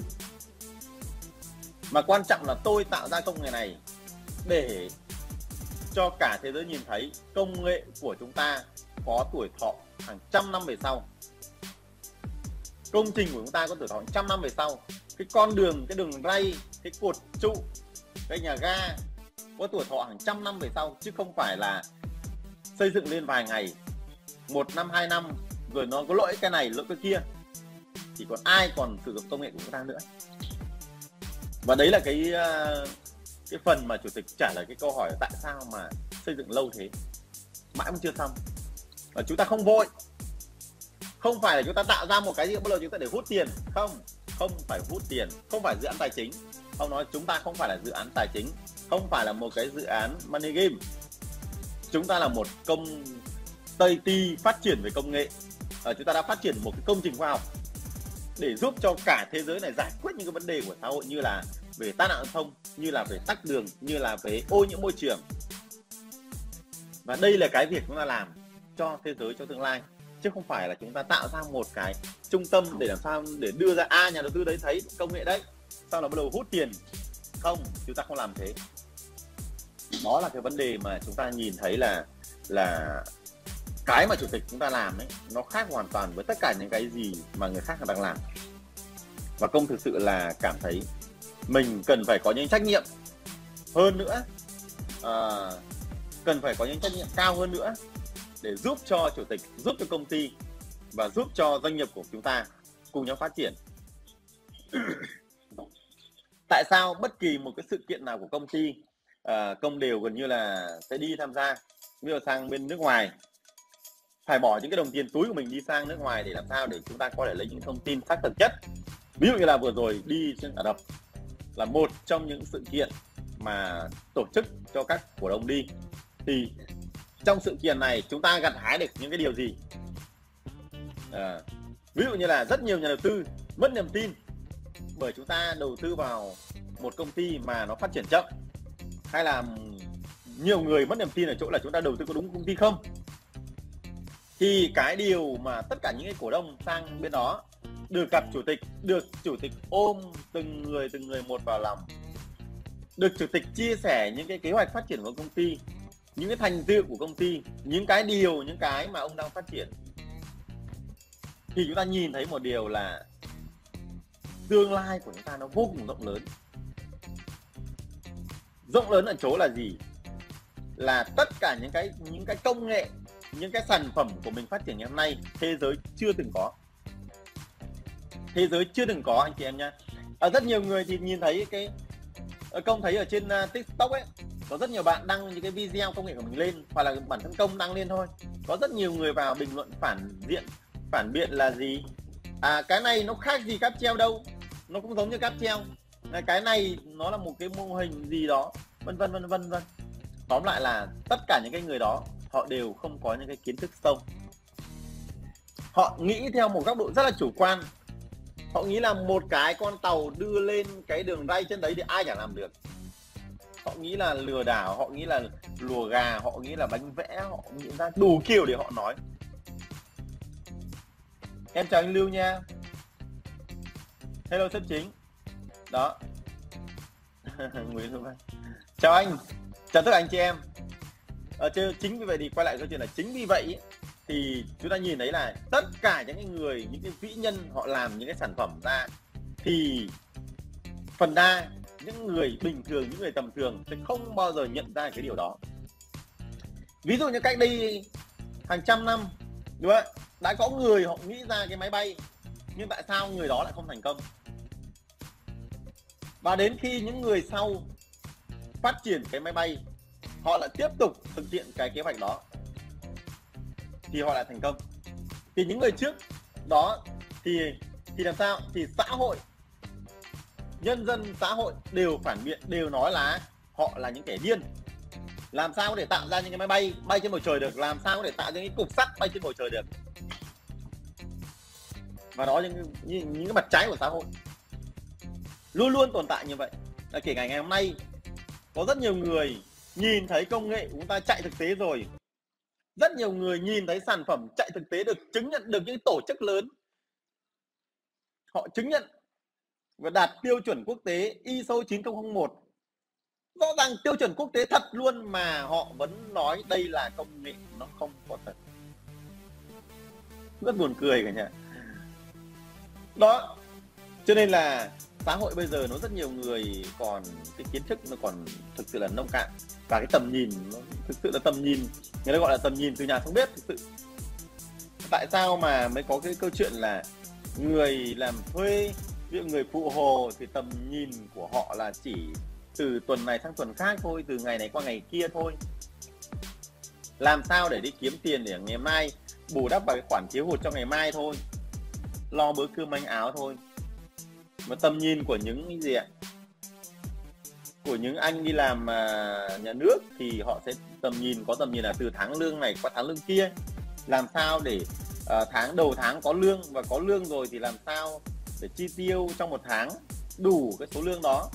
[SPEAKER 1] mà quan trọng là tôi tạo ra công nghệ này để cho cả thế giới nhìn thấy công nghệ của chúng ta có tuổi thọ hàng trăm năm về sau. Công trình của chúng ta có tuổi thọ hàng trăm năm về sau. Cái con đường, cái đường ray, cái cột trụ, cái nhà ga có tuổi thọ hàng trăm năm về sau, chứ không phải là xây dựng lên vài ngày, một năm, hai năm rồi nó có lỗi cái này, lỗi cái kia, thì còn ai còn sử dụng công nghệ của chúng ta nữa. Và đấy là cái cái phần mà chủ tịch trả lời cái câu hỏi tại sao mà xây dựng lâu thế, mãi vẫn chưa xong. Và chúng ta không vội, không phải là chúng ta tạo ra một cái gì bắt đầu chúng ta để hút tiền, không, không phải hút tiền, không phải dự án tài chính. Ông nói chúng ta không phải là dự án tài chính, không phải là một cái dự án money game. Chúng ta là một công Tây Ti phát triển về công nghệ. À, chúng ta đã phát triển một cái công trình khoa học để giúp cho cả thế giới này giải quyết những cái vấn đề của xã hội, như là về tai nạn giao thông, như là về tắc đường, như là về ô nhiễm môi trường. Và đây là cái việc chúng ta làm cho thế giới, cho tương lai, chứ không phải là chúng ta tạo ra một cái trung tâm để làm sao để đưa ra a à, nhà đầu tư đấy thấy công nghệ đấy, sau đó bắt đầu hút tiền. Không, chúng ta không làm thế. Đó là cái vấn đề mà chúng ta nhìn thấy là là cái mà chủ tịch chúng ta làm ấy, nó khác hoàn toàn với tất cả những cái gì mà người khác đang làm. Và công thực sự là cảm thấy mình cần phải có những trách nhiệm hơn nữa, à, cần phải có những trách nhiệm cao hơn nữa để giúp cho chủ tịch, giúp cho công ty và giúp cho doanh nghiệp của chúng ta cùng nhau phát triển. Tại sao bất kỳ một cái sự kiện nào của công ty, à, công đều gần như là sẽ đi tham gia, ví dụ sang bên nước ngoài, phải bỏ những cái đồng tiền túi của mình đi sang nước ngoài để làm sao để chúng ta có thể lấy những thông tin xác thực nhất. Ví dụ như là vừa rồi đi trên Ả Rập là một trong những sự kiện mà tổ chức cho các cổ đông đi, thì trong sự kiện này chúng ta gặt hái được những cái điều gì? À, ví dụ như là rất nhiều nhà đầu tư mất niềm tin bởi chúng ta đầu tư vào một công ty mà nó phát triển chậm, hay là nhiều người mất niềm tin ở chỗ là chúng ta đầu tư có đúng công ty không. Thì cái điều mà tất cả những cái cổ đông sang bên đó được gặp chủ tịch, được chủ tịch ôm từng người từng người một vào lòng, được chủ tịch chia sẻ những cái kế hoạch phát triển của công ty, những cái thành tựu của công ty, những cái điều, những cái mà ông đang phát triển, thì chúng ta nhìn thấy một điều là tương lai của chúng ta nó vô cùng rộng lớn. Rộng lớn ở chỗ là gì? Là tất cả những cái những cái công nghệ, những cái sản phẩm của mình phát triển ngày hôm nay thế giới chưa từng có. Thế giới chưa từng có anh chị em nhá. À, rất nhiều người thì nhìn thấy cái Công thấy ở trên uh, TikTok ấy, có rất nhiều bạn đăng những cái video công nghệ của mình lên, hoặc là bản thân Công đăng lên thôi. Có rất nhiều người vào bình luận phản diện, phản biện là gì? À, cái này nó khác gì cáp treo đâu, nó cũng giống như cáp treo. À, cái này nó là một cái mô hình gì đó, vân vân vân vân vân. Tóm lại là tất cả những cái người đó họ đều không có những cái kiến thức sâu. Họ nghĩ theo một góc độ rất là chủ quan. Họ nghĩ là một cái con tàu đưa lên cái đường ray trên đấy thì ai chả làm được. Họ nghĩ là lừa đảo, họ nghĩ là lùa gà, họ nghĩ là bánh vẽ, họ nghĩ ra đủ kiểu để họ nói. Em chào anh Lưu nha. Hello sếp chính. Đó. Nguyễn Hữu Anh. Chào anh. Chào tất cả anh chị em. Ờ, chính vì vậy thì quay lại câu chuyện là chính vì vậy thì chúng ta nhìn thấy là tất cả những cái người, những cái vĩ nhân họ làm những cái sản phẩm ra thì phần đa những người bình thường, những người tầm thường sẽ không bao giờ nhận ra cái điều đó. Ví dụ như cách đây hàng trăm năm, đúng không? Đã có người họ nghĩ ra cái máy bay, nhưng tại sao người đó lại không thành công? Và đến khi những người sau phát triển cái máy bay, họ lại tiếp tục thực hiện cái kế hoạch đó thì họ lại thành công. Thì những người trước đó thì thì làm sao? Thì xã hội, nhân dân xã hội đều phản biện, đều nói là họ là những kẻ điên. Làm sao có thể tạo ra những cái máy bay bay trên bầu trời được? Làm sao có thể tạo ra những cái cục sắt bay trên bầu trời được? Và đó những, những, những cái mặt trái của xã hội luôn luôn tồn tại như vậy. Là kể cả ngày hôm nay có rất nhiều người nhìn thấy công nghệ của chúng ta chạy thực tế rồi, rất nhiều người nhìn thấy sản phẩm chạy thực tế được chứng nhận được những tổ chức lớn, họ chứng nhận và đạt tiêu chuẩn quốc tế i ét o chín không không một, rõ ràng tiêu chuẩn quốc tế thật luôn, mà họ vẫn nói đây là công nghệ nó không có thật. Rất buồn cười cả nhà. Đó, cho nên là xã hội bây giờ nó rất nhiều người còn cái kiến thức nó còn thực sự là nông cạn, và cái tầm nhìn nó thực sự là tầm nhìn, người ta gọi là tầm nhìn từ nhà không biết. Thực sự tại sao mà mới có cái câu chuyện là người làm thuê, ví dụ người phụ hồ thì tầm nhìn của họ là chỉ từ tuần này sang tuần khác thôi, từ ngày này qua ngày kia thôi, làm sao để đi kiếm tiền để ngày mai bù đắp vào cái khoản thiếu hụt cho ngày mai thôi, lo bữa cơm manh áo thôi. Mà tầm nhìn của những cái gì ạ, của những anh đi làm uh, nhà nước thì họ sẽ tầm nhìn, có tầm nhìn là từ tháng lương này qua tháng lương kia, làm sao để uh, tháng đầu tháng có lương, và có lương rồi thì làm sao để chi tiêu trong một tháng đủ cái số lương đó.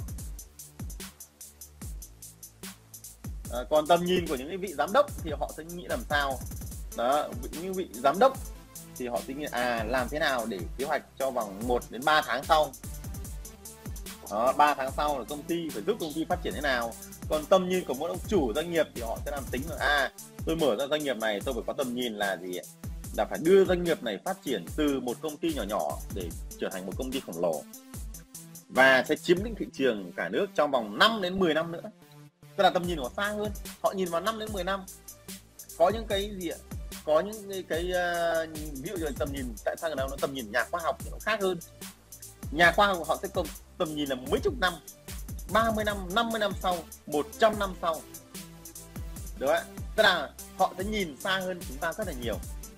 [SPEAKER 1] Uh, còn tầm nhìn của những cái vị giám đốc thì họ sẽ nghĩ làm sao đó, những vị giám đốc thì họ sẽ nghĩ à làm thế nào để kế hoạch cho vòng một đến ba tháng sau. Đó, ba tháng sau là công ty phải giúp công ty phát triển thế nào. Còn tầm nhìn của mỗi ông chủ doanh nghiệp thì họ sẽ làm tính là à tôi mở ra doanh nghiệp này tôi phải có tầm nhìn là gì, là phải đưa doanh nghiệp này phát triển từ một công ty nhỏ nhỏ để trở thành một công ty khổng lồ, và sẽ chiếm lĩnh thị trường cả nước trong vòng năm đến mười năm nữa. Tức là tầm nhìn của họ xa hơn, họ nhìn vào năm đến mười năm. Có những cái gì ạ, có những cái, cái uh, ví dụ như tầm nhìn, tại sao người ta nói tầm nhìn nhà khoa học thì nó khác hơn. Nhà khoa học họ sẽ công tầm nhìn là mấy chục năm, ba mươi năm, năm mươi năm sau, một trăm năm sau. Đúng không ạ? Tức là họ sẽ nhìn xa hơn chúng ta rất là nhiều.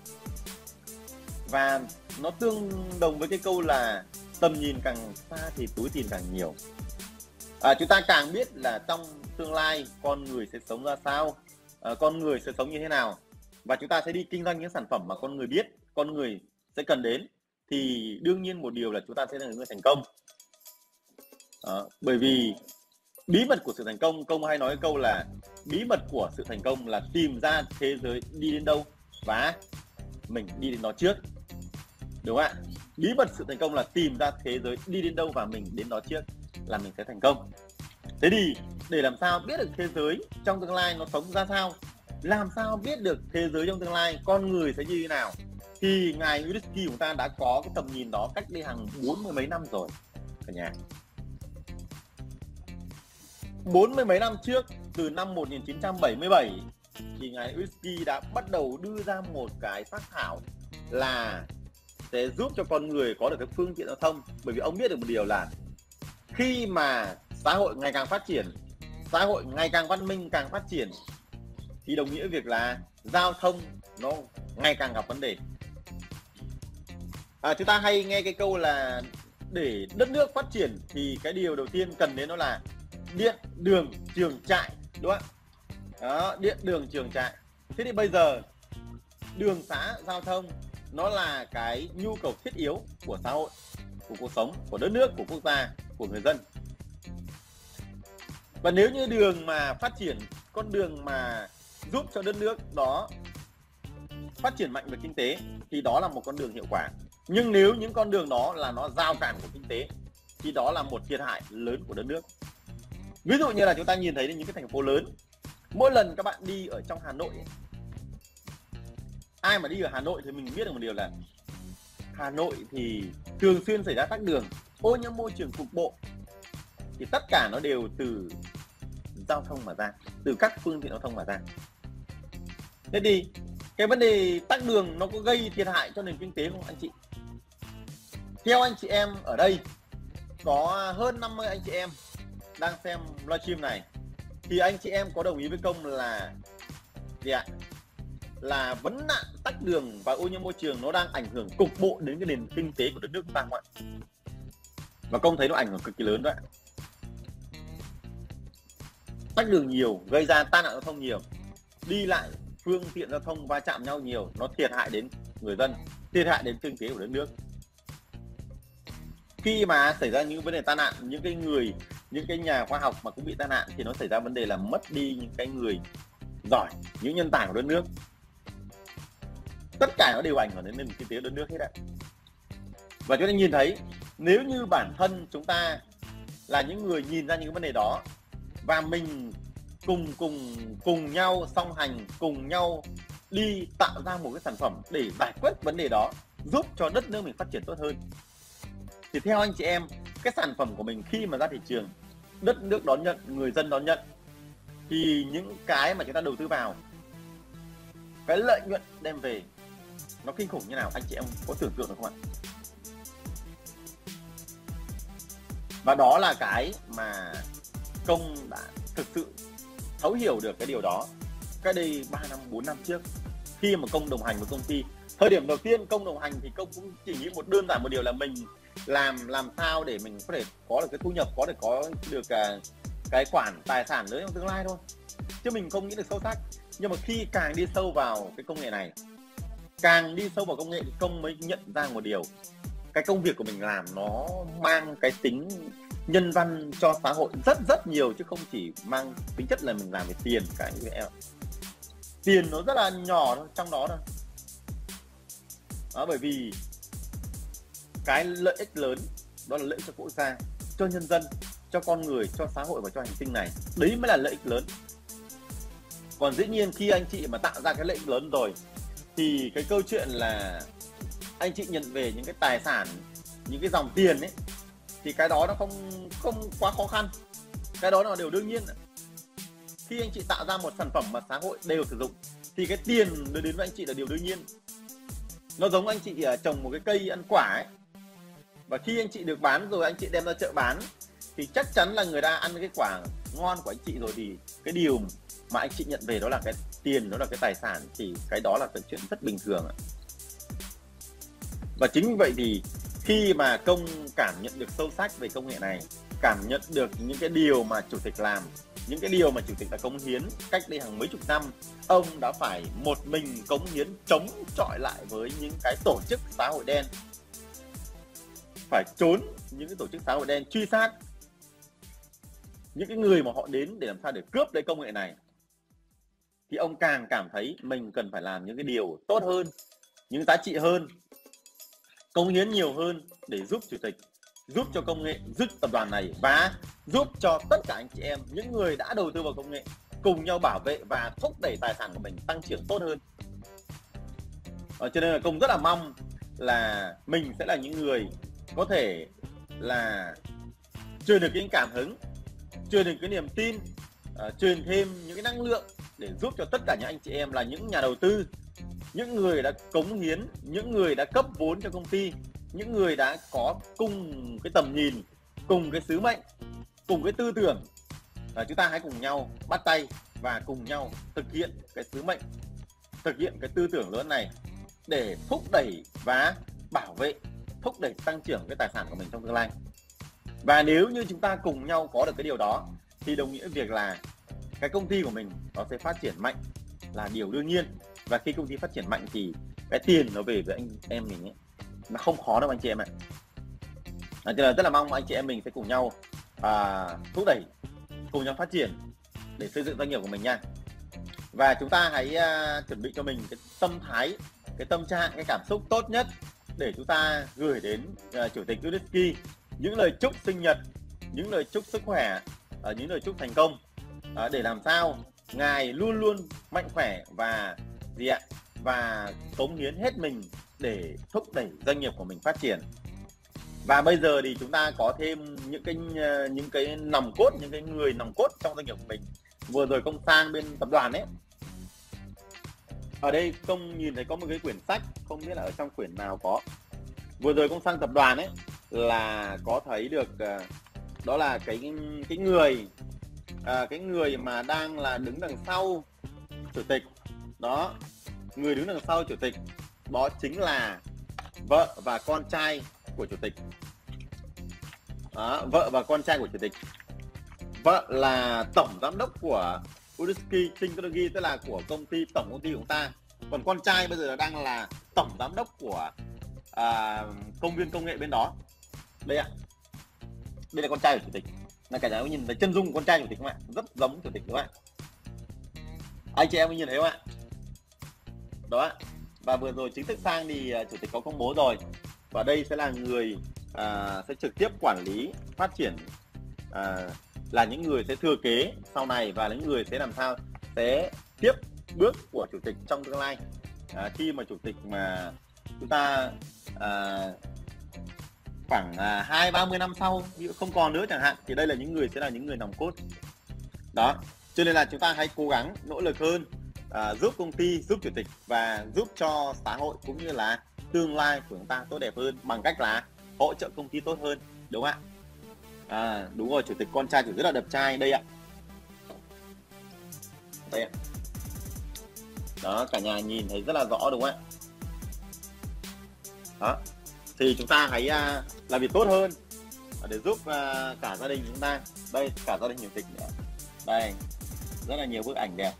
[SPEAKER 1] Và nó tương đồng với cái câu là tầm nhìn càng xa thì túi tiền càng nhiều. À, chúng ta càng biết là trong tương lai con người sẽ sống ra sao, à, con người sẽ sống như thế nào, và chúng ta sẽ đi kinh doanh những sản phẩm mà con người biết, con người sẽ cần đến, thì đương nhiên một điều là chúng ta sẽ là người thành công. À, bởi vì bí mật của sự thành công, Công hay nói cái câu là bí mật của sự thành công là tìm ra thế giới đi đến đâu và mình đi đến nó trước. Đúng không ạ? Bí mật sự thành công là tìm ra thế giới đi đến đâu và mình đến đó trước là mình sẽ thành công. Thế thì để làm sao biết được thế giới trong tương lai nó sống ra sao, làm sao biết được thế giới trong tương lai con người sẽ như thế nào, thì ngài Witski của chúng ta đã có cái tầm nhìn đó cách đây hàng bốn mươi mấy năm rồi cả nhà. bốn mươi mấy năm trước, từ năm một nghìn chín trăm bảy mươi bảy thì ngài Whisky đã bắt đầu đưa ra một cái phác thảo là sẽ giúp cho con người có được cái phương tiện giao thông. Bởi vì ông biết được một điều là khi mà xã hội ngày càng phát triển, xã hội ngày càng văn minh, càng phát triển, thì đồng nghĩa việc là giao thông nó ngày càng gặp vấn đề. À, chúng ta hay nghe cái câu là để đất nước phát triển thì cái điều đầu tiên cần đến đó là điện, đường, trường trại, đúng không ạ? Đó, điện, đường, trường trại. Thế thì bây giờ đường xá, giao thông nó là cái nhu cầu thiết yếu của xã hội, của cuộc sống, của đất nước, của quốc gia, của người dân. Và nếu như đường mà phát triển, con đường mà giúp cho đất nước đó phát triển mạnh về kinh tế thì đó là một con đường hiệu quả. Nhưng nếu những con đường đó là nó rào cản của kinh tế thì đó là một thiệt hại lớn của đất nước. Ví dụ như là chúng ta nhìn thấy những cái thành phố lớn, mỗi lần các bạn đi ở trong Hà Nội ấy, ai mà đi ở Hà Nội thì mình biết được một điều là Hà Nội thì thường xuyên xảy ra tắc đường, ô nhiễm môi trường cục bộ, thì tất cả nó đều từ giao thông mà ra, từ các phương tiện giao thông mà ra. Thế thì cái vấn đề tắc đường nó có gây thiệt hại cho nền kinh tế không anh chị? Theo anh chị em ở đây có hơn năm mươi anh chị em đang xem livestream này, thì anh chị em có đồng ý với Công là gì ạ? Là vấn nạn tắc đường và ô nhiễm môi trường nó đang ảnh hưởng cục bộ đến cái nền kinh tế của đất nước chúng ta không ạ? Và Công thấy nó ảnh hưởng cực kỳ lớn đó ạ. Tắc đường nhiều gây ra tai nạn giao thông nhiều, đi lại phương tiện giao thông va chạm nhau nhiều, nó thiệt hại đến người dân, thiệt hại đến kinh tế của đất nước. Khi mà xảy ra những vấn đề tai nạn, những cái người, những cái nhà khoa học mà cũng bị tai nạn thì nó xảy ra vấn đề là mất đi những cái người giỏi, những nhân tài của đất nước. Tất cả nó đều ảnh hưởng đến nền kinh tế của đất nước hết ạ. Và chúng ta nhìn thấy nếu như bản thân chúng ta là những người nhìn ra những cái vấn đề đó và mình cùng cùng cùng nhau song hành, cùng nhau đi tạo ra một cái sản phẩm để giải quyết vấn đề đó, giúp cho đất nước mình phát triển tốt hơn, thì theo anh chị em, cái sản phẩm của mình khi mà ra thị trường, đất nước đón nhận, người dân đón nhận, thì những cái mà chúng ta đầu tư vào, cái lợi nhuận đem về nó kinh khủng như nào, anh chị em có tưởng tượng được không ạ? Và đó là cái mà Công đã thực sự thấu hiểu được cái điều đó cách đây ba năm, bốn năm trước, khi mà Công đồng hành với công ty. Thời điểm đầu tiên Công đồng hành thì Công cũng chỉ nghĩ một đơn giản một điều là mình làm làm sao để mình có thể có được cái thu nhập, có thể có được cái, cái khoản tài sản lớn trong tương lai thôi, chứ mình không nghĩ được sâu sắc. Nhưng mà khi càng đi sâu vào cái công nghệ này, càng đi sâu vào công nghệ thì Công mới nhận ra một điều, cái công việc của mình làm nó mang cái tính nhân văn cho xã hội rất rất nhiều, chứ không chỉ mang tính chất là mình làm về tiền cả những em. Tiền nó rất là nhỏ thôi, trong đó thôi. Đó, bởi vì cái lợi ích lớn đó là lợi ích cho quốc gia, cho nhân dân, cho con người, cho xã hội và cho hành tinh này. Đấy mới là lợi ích lớn. Còn dĩ nhiên khi anh chị mà tạo ra cái lợi ích lớn rồi thì cái câu chuyện là anh chị nhận về những cái tài sản, những cái dòng tiền ấy, thì cái đó nó không không quá khó khăn. Cái đó là điều đương nhiên. Khi anh chị tạo ra một sản phẩm mà xã hội đều sử dụng thì cái tiền đưa đến với anh chị là điều đương nhiên. Nó giống anh chị trồng một cái cây ăn quả ấy, và khi anh chị được bán rồi, anh chị đem ra chợ bán thì chắc chắn là người ta ăn cái quả ngon của anh chị rồi, thì cái điều mà anh chị nhận về đó là cái tiền, đó là cái tài sản, thì cái đó là cái chuyện rất bình thường. Và chính vì vậy thì khi mà Công cảm nhận được sâu sắc về công nghệ này, cảm nhận được những cái điều mà chủ tịch làm, những cái điều mà chủ tịch đã cống hiến cách đây hàng mấy chục năm, ông đã phải một mình cống hiến chống chọi lại với những cái tổ chức xã hội đen, phải trốn những cái tổ chức xã hội đen, truy sát những cái người mà họ đến để làm sao để cướp lấy công nghệ này. Thì ông càng cảm thấy mình cần phải làm những cái điều tốt hơn, những giá trị hơn, cống hiến nhiều hơn để giúp chủ tịch, giúp cho công nghệ, giúp tập đoàn này và giúp cho tất cả anh chị em, những người đã đầu tư vào công nghệ, cùng nhau bảo vệ và thúc đẩy tài sản của mình tăng trưởng tốt hơn. Ờ, cho nên là Công rất là mong là mình sẽ là những người có thể là truyền được những cảm hứng, truyền được cái niềm tin, uh, truyền thêm những cái năng lượng để giúp cho tất cả những anh chị em là những nhà đầu tư, những người đã cống hiến, những người đã cấp vốn cho công ty, những người đã có cùng cái tầm nhìn, cùng cái sứ mệnh, cùng cái tư tưởng. Là chúng ta hãy cùng nhau bắt tay và cùng nhau thực hiện cái sứ mệnh, thực hiện cái tư tưởng lớn này để thúc đẩy và bảo vệ, thúc đẩy tăng trưởng cái tài sản của mình trong tương lai. Và nếu như chúng ta cùng nhau có được cái điều đó thì đồng nghĩa việc là cái công ty của mình nó sẽ phát triển mạnh là điều đương nhiên. Và khi công ty phát triển mạnh thì cái tiền nó về với anh em mình ấy, nó không khó đâu anh chị em ạ. À, cho nên rất là mong anh chị em mình sẽ cùng nhau à, thúc đẩy, cùng nhau phát triển để xây dựng doanh nghiệp của mình nha. Và chúng ta hãy uh, chuẩn bị cho mình cái tâm thái, cái tâm trạng, cái cảm xúc tốt nhất để chúng ta gửi đến uh, Chủ tịch Udiski những lời chúc sinh nhật, những lời chúc sức khỏe, uh, những lời chúc thành công, uh, để làm sao ngài luôn luôn mạnh khỏe và gì ạ, và cống hiến hết mình để thúc đẩy doanh nghiệp của mình phát triển. Và bây giờ thì chúng ta có thêm những cái những cái nòng cốt, những cái người nòng cốt trong doanh nghiệp của mình. Vừa rồi Công sang bên tập đoàn ấy, ở đây Công nhìn thấy có một cái quyển sách, không biết là ở trong quyển nào có. Vừa rồi Công sang tập đoàn ấy là có thấy được đó là cái cái người à, cái người mà đang là đứng đằng sau chủ tịch đó, người đứng đằng sau chủ tịch đó chính là vợ và con trai của chủ tịch. Đó, vợ và con trai của chủ tịch. Vợ là tổng giám đốc của Udiski Technology, tức là của công ty, tổng công ty của chúng ta. Còn con trai bây giờ đang là tổng giám đốc của à, công viên công nghệ bên đó. Đây ạ, đây là con trai của chủ tịch. Là cả nhà có nhìn thấy chân dung của con trai chủ tịch không ạ? Rất giống chủ tịch đúng không ạ? Anh chị em có nhìn thấy không ạ? Đó. Và vừa rồi chính thức sang thì uh, chủ tịch có công bố rồi. Và đây sẽ là người uh, sẽ trực tiếp quản lý phát triển, uh, là những người sẽ thừa kế sau này, và những người sẽ làm sao sẽ tiếp bước của chủ tịch trong tương lai. Uh, khi mà chủ tịch mà chúng ta uh, khoảng hai ba mươi năm sau không còn nữa chẳng hạn, thì đây là những người sẽ là những người nòng cốt đó. Cho nên là chúng ta hãy cố gắng nỗ lực hơn, à, giúp công ty, giúp chủ tịch và giúp cho xã hội cũng như là tương lai của chúng ta tốt đẹp hơn bằng cách là hỗ trợ công ty tốt hơn, đúng không ạ? À, đúng rồi, chủ tịch con trai chủ rất là đẹp trai đây ạ. Đây ạ. Đó, cả nhà nhìn thấy rất là rõ đúng không ạ? Đó. Thì chúng ta hãy uh, làm việc tốt hơn để giúp uh, cả gia đình chúng ta. Đây, cả gia đình chủ tịch nữa. Đây, rất là nhiều bức ảnh đẹp.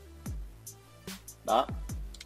[SPEAKER 1] Đó.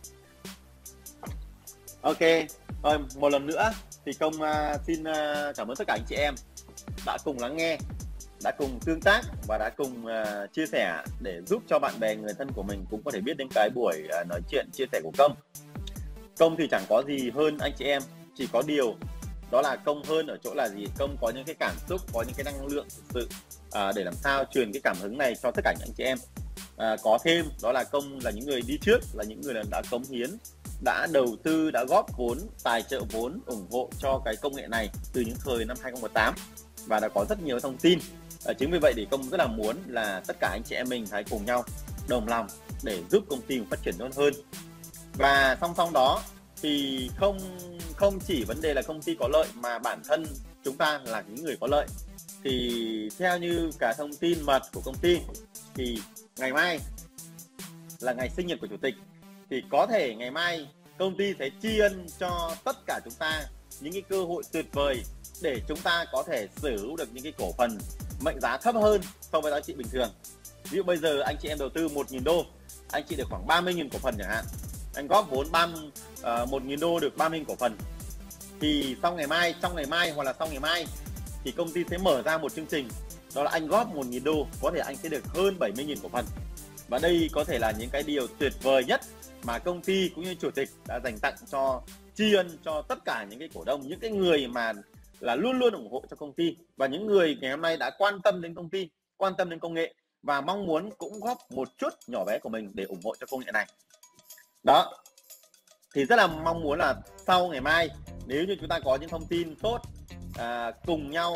[SPEAKER 1] Ok, rồi một lần nữa thì Công uh, xin uh, cảm ơn tất cả anh chị em đã cùng lắng nghe, đã cùng tương tác và đã cùng uh, chia sẻ để giúp cho bạn bè, người thân của mình cũng có thể biết đến cái buổi uh, nói chuyện, chia sẻ của Công. Công thì chẳng có gì hơn anh chị em, chỉ có điều đó là Công hơn ở chỗ là gì? Công có những cái cảm xúc, có những cái năng lượng thực sự à, để làm sao truyền cái cảm hứng này cho tất cả những anh chị em. À, có thêm đó là Công là những người đi trước, là những người đã cống hiến, đã đầu tư, đã góp vốn, tài trợ vốn, ủng hộ cho cái công nghệ này từ những thời năm hai không một tám và đã có rất nhiều thông tin. À, chính vì vậy thì Công rất là muốn là tất cả anh chị em mình hãy cùng nhau đồng lòng để giúp công ty phát triển tốt hơn. Và song song đó thì không không chỉ vấn đề là công ty có lợi mà bản thân chúng ta là những người có lợi. Thì theo như cả thông tin mật của công ty thì ngày mai là ngày sinh nhật của chủ tịch, thì có thể ngày mai công ty sẽ tri ân cho tất cả chúng ta những cái cơ hội tuyệt vời để chúng ta có thể sở hữu được những cái cổ phần mệnh giá thấp hơn so với giá trị bình thường. Ví dụ bây giờ anh chị em đầu tư một nghìn đô, anh chị được khoảng ba mươi nghìn cổ phần chẳng hạn, anh góp vốn một nghìn đô được ba mươi nghìn cổ phần, thì sau ngày mai, trong ngày mai hoặc là sau ngày mai thì công ty sẽ mở ra một chương trình, đó là anh góp một nghìn đô có thể anh sẽ được hơn bảy mươi nghìn cổ phần. Và đây có thể là những cái điều tuyệt vời nhất mà công ty cũng như chủ tịch đã dành tặng cho, tri ân cho tất cả những cái cổ đông, những cái người mà là luôn luôn ủng hộ cho công ty, và những người ngày hôm nay đã quan tâm đến công ty, quan tâm đến công nghệ và mong muốn cũng góp một chút nhỏ bé của mình để ủng hộ cho công nghệ này. Đó, thì rất là mong muốn là sau ngày mai nếu như chúng ta có những thông tin tốt, à, cùng nhau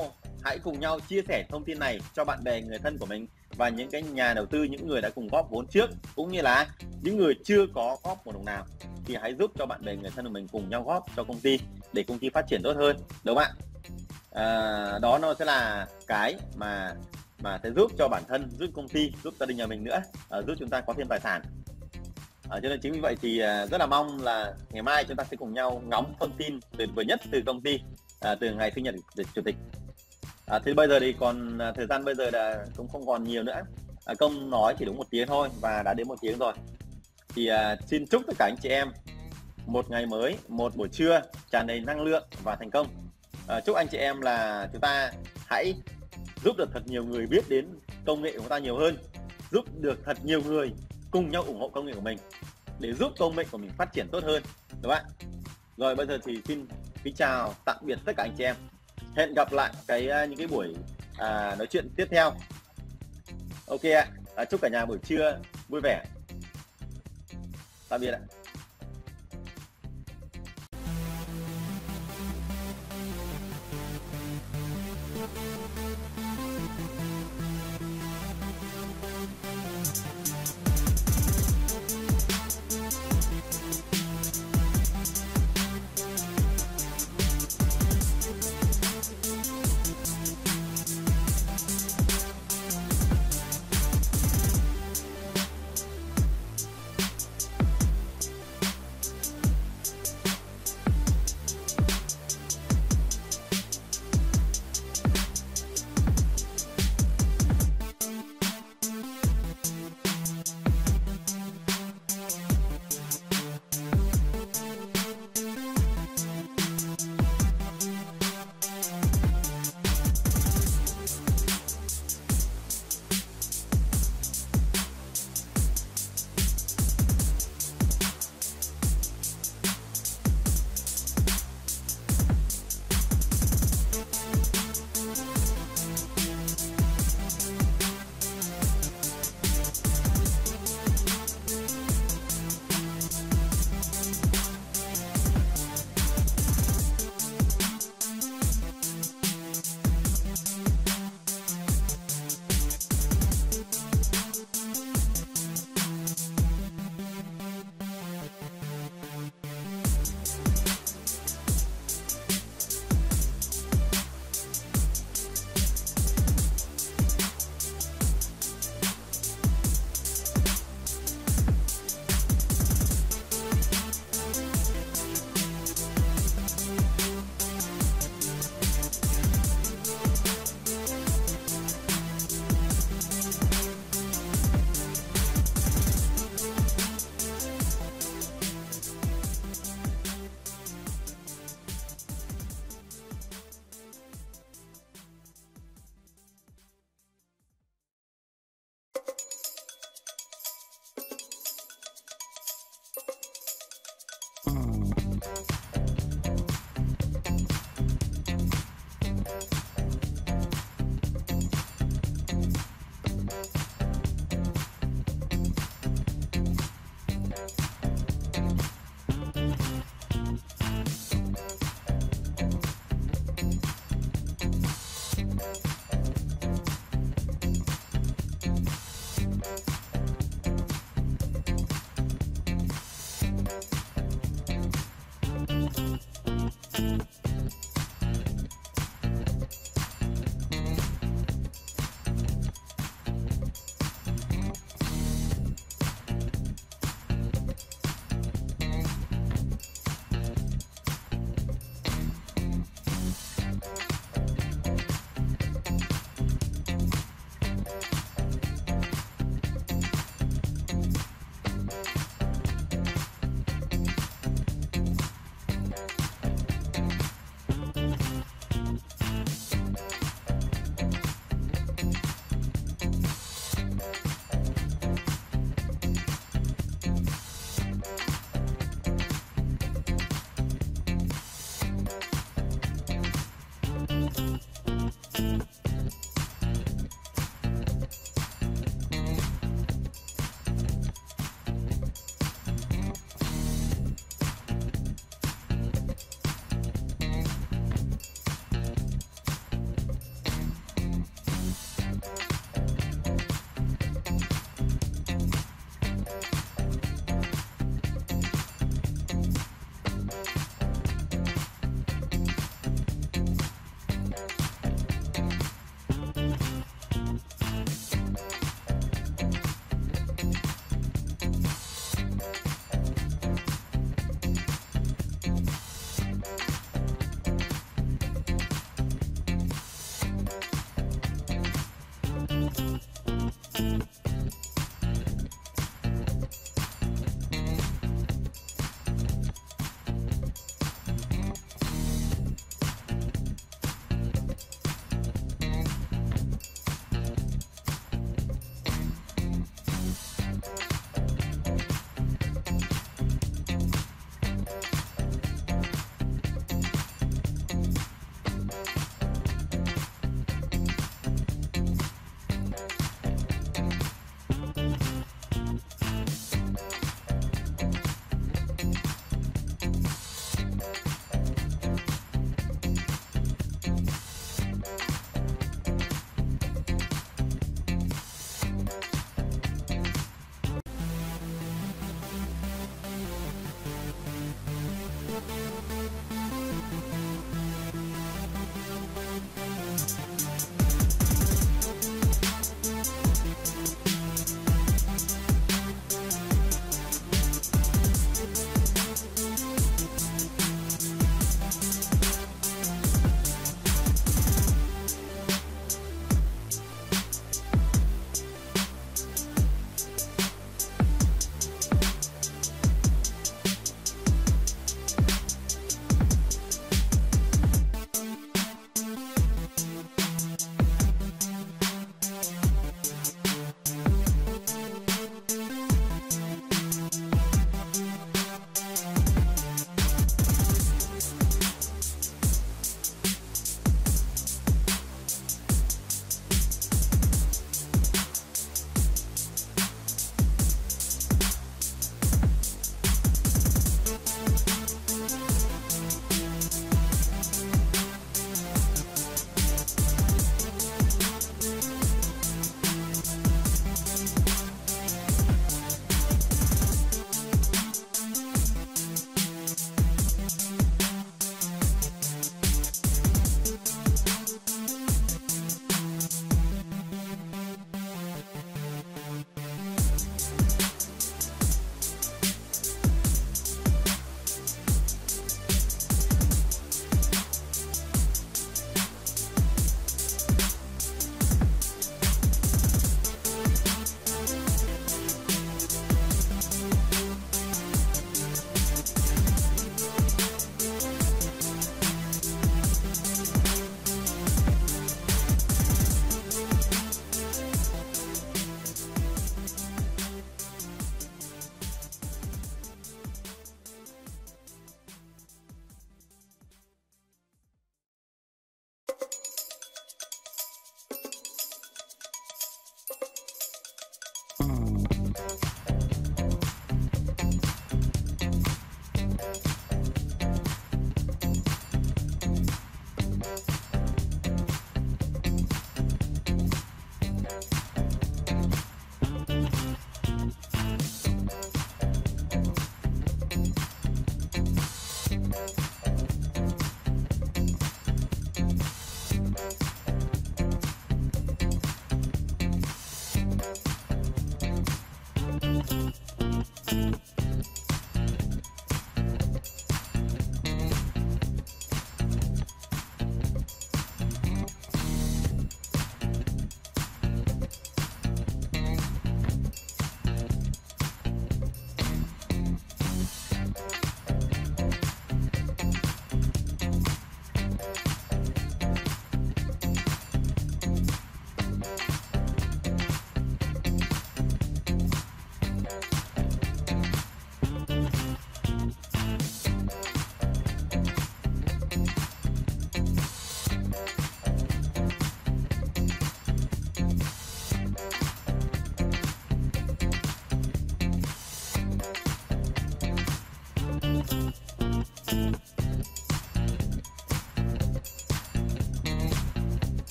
[SPEAKER 1] hãy cùng nhau chia sẻ thông tin này cho bạn bè, người thân của mình và những cái nhà đầu tư, những người đã cùng góp vốn trước, cũng như là những người chưa có góp một đồng nào, thì hãy giúp cho bạn bè, người thân của mình cùng nhau góp cho công ty để công ty phát triển tốt hơn, đúng không ạ? À, đó nó sẽ là cái mà mà sẽ giúp cho bản thân, giúp công ty, giúp gia đình nhà mình nữa, à, giúp chúng ta có thêm tài sản. À, cho nên chính vì vậy thì à, rất là mong là ngày mai chúng ta sẽ cùng nhau ngóng thông tin tuyệt vời nhất từ công ty, à, từ ngày sinh nhật chủ tịch. À, thì bây giờ thì còn à, thời gian bây giờ là cũng không còn nhiều nữa. À, Công nói chỉ đúng một tiếng thôi và đã đến một tiếng rồi. Thì à, xin chúc tất cả anh chị em một ngày mới, một buổi trưa tràn đầy năng lượng và thành công. À, chúc anh chị em là chúng ta hãy giúp được thật nhiều người biết đến công nghệ của chúng ta nhiều hơn, giúp được thật nhiều người cùng nhau ủng hộ công nghệ của mình để giúp công nghệ của mình phát triển tốt hơn, đúng không ạ? Rồi bây giờ thì xin kính chào tạm biệt tất cả anh chị em. Hẹn gặp lại cái những cái buổi à, nói chuyện tiếp theo. Ok ạ. À, chúc cả nhà buổi trưa vui vẻ. Tạm biệt ạ.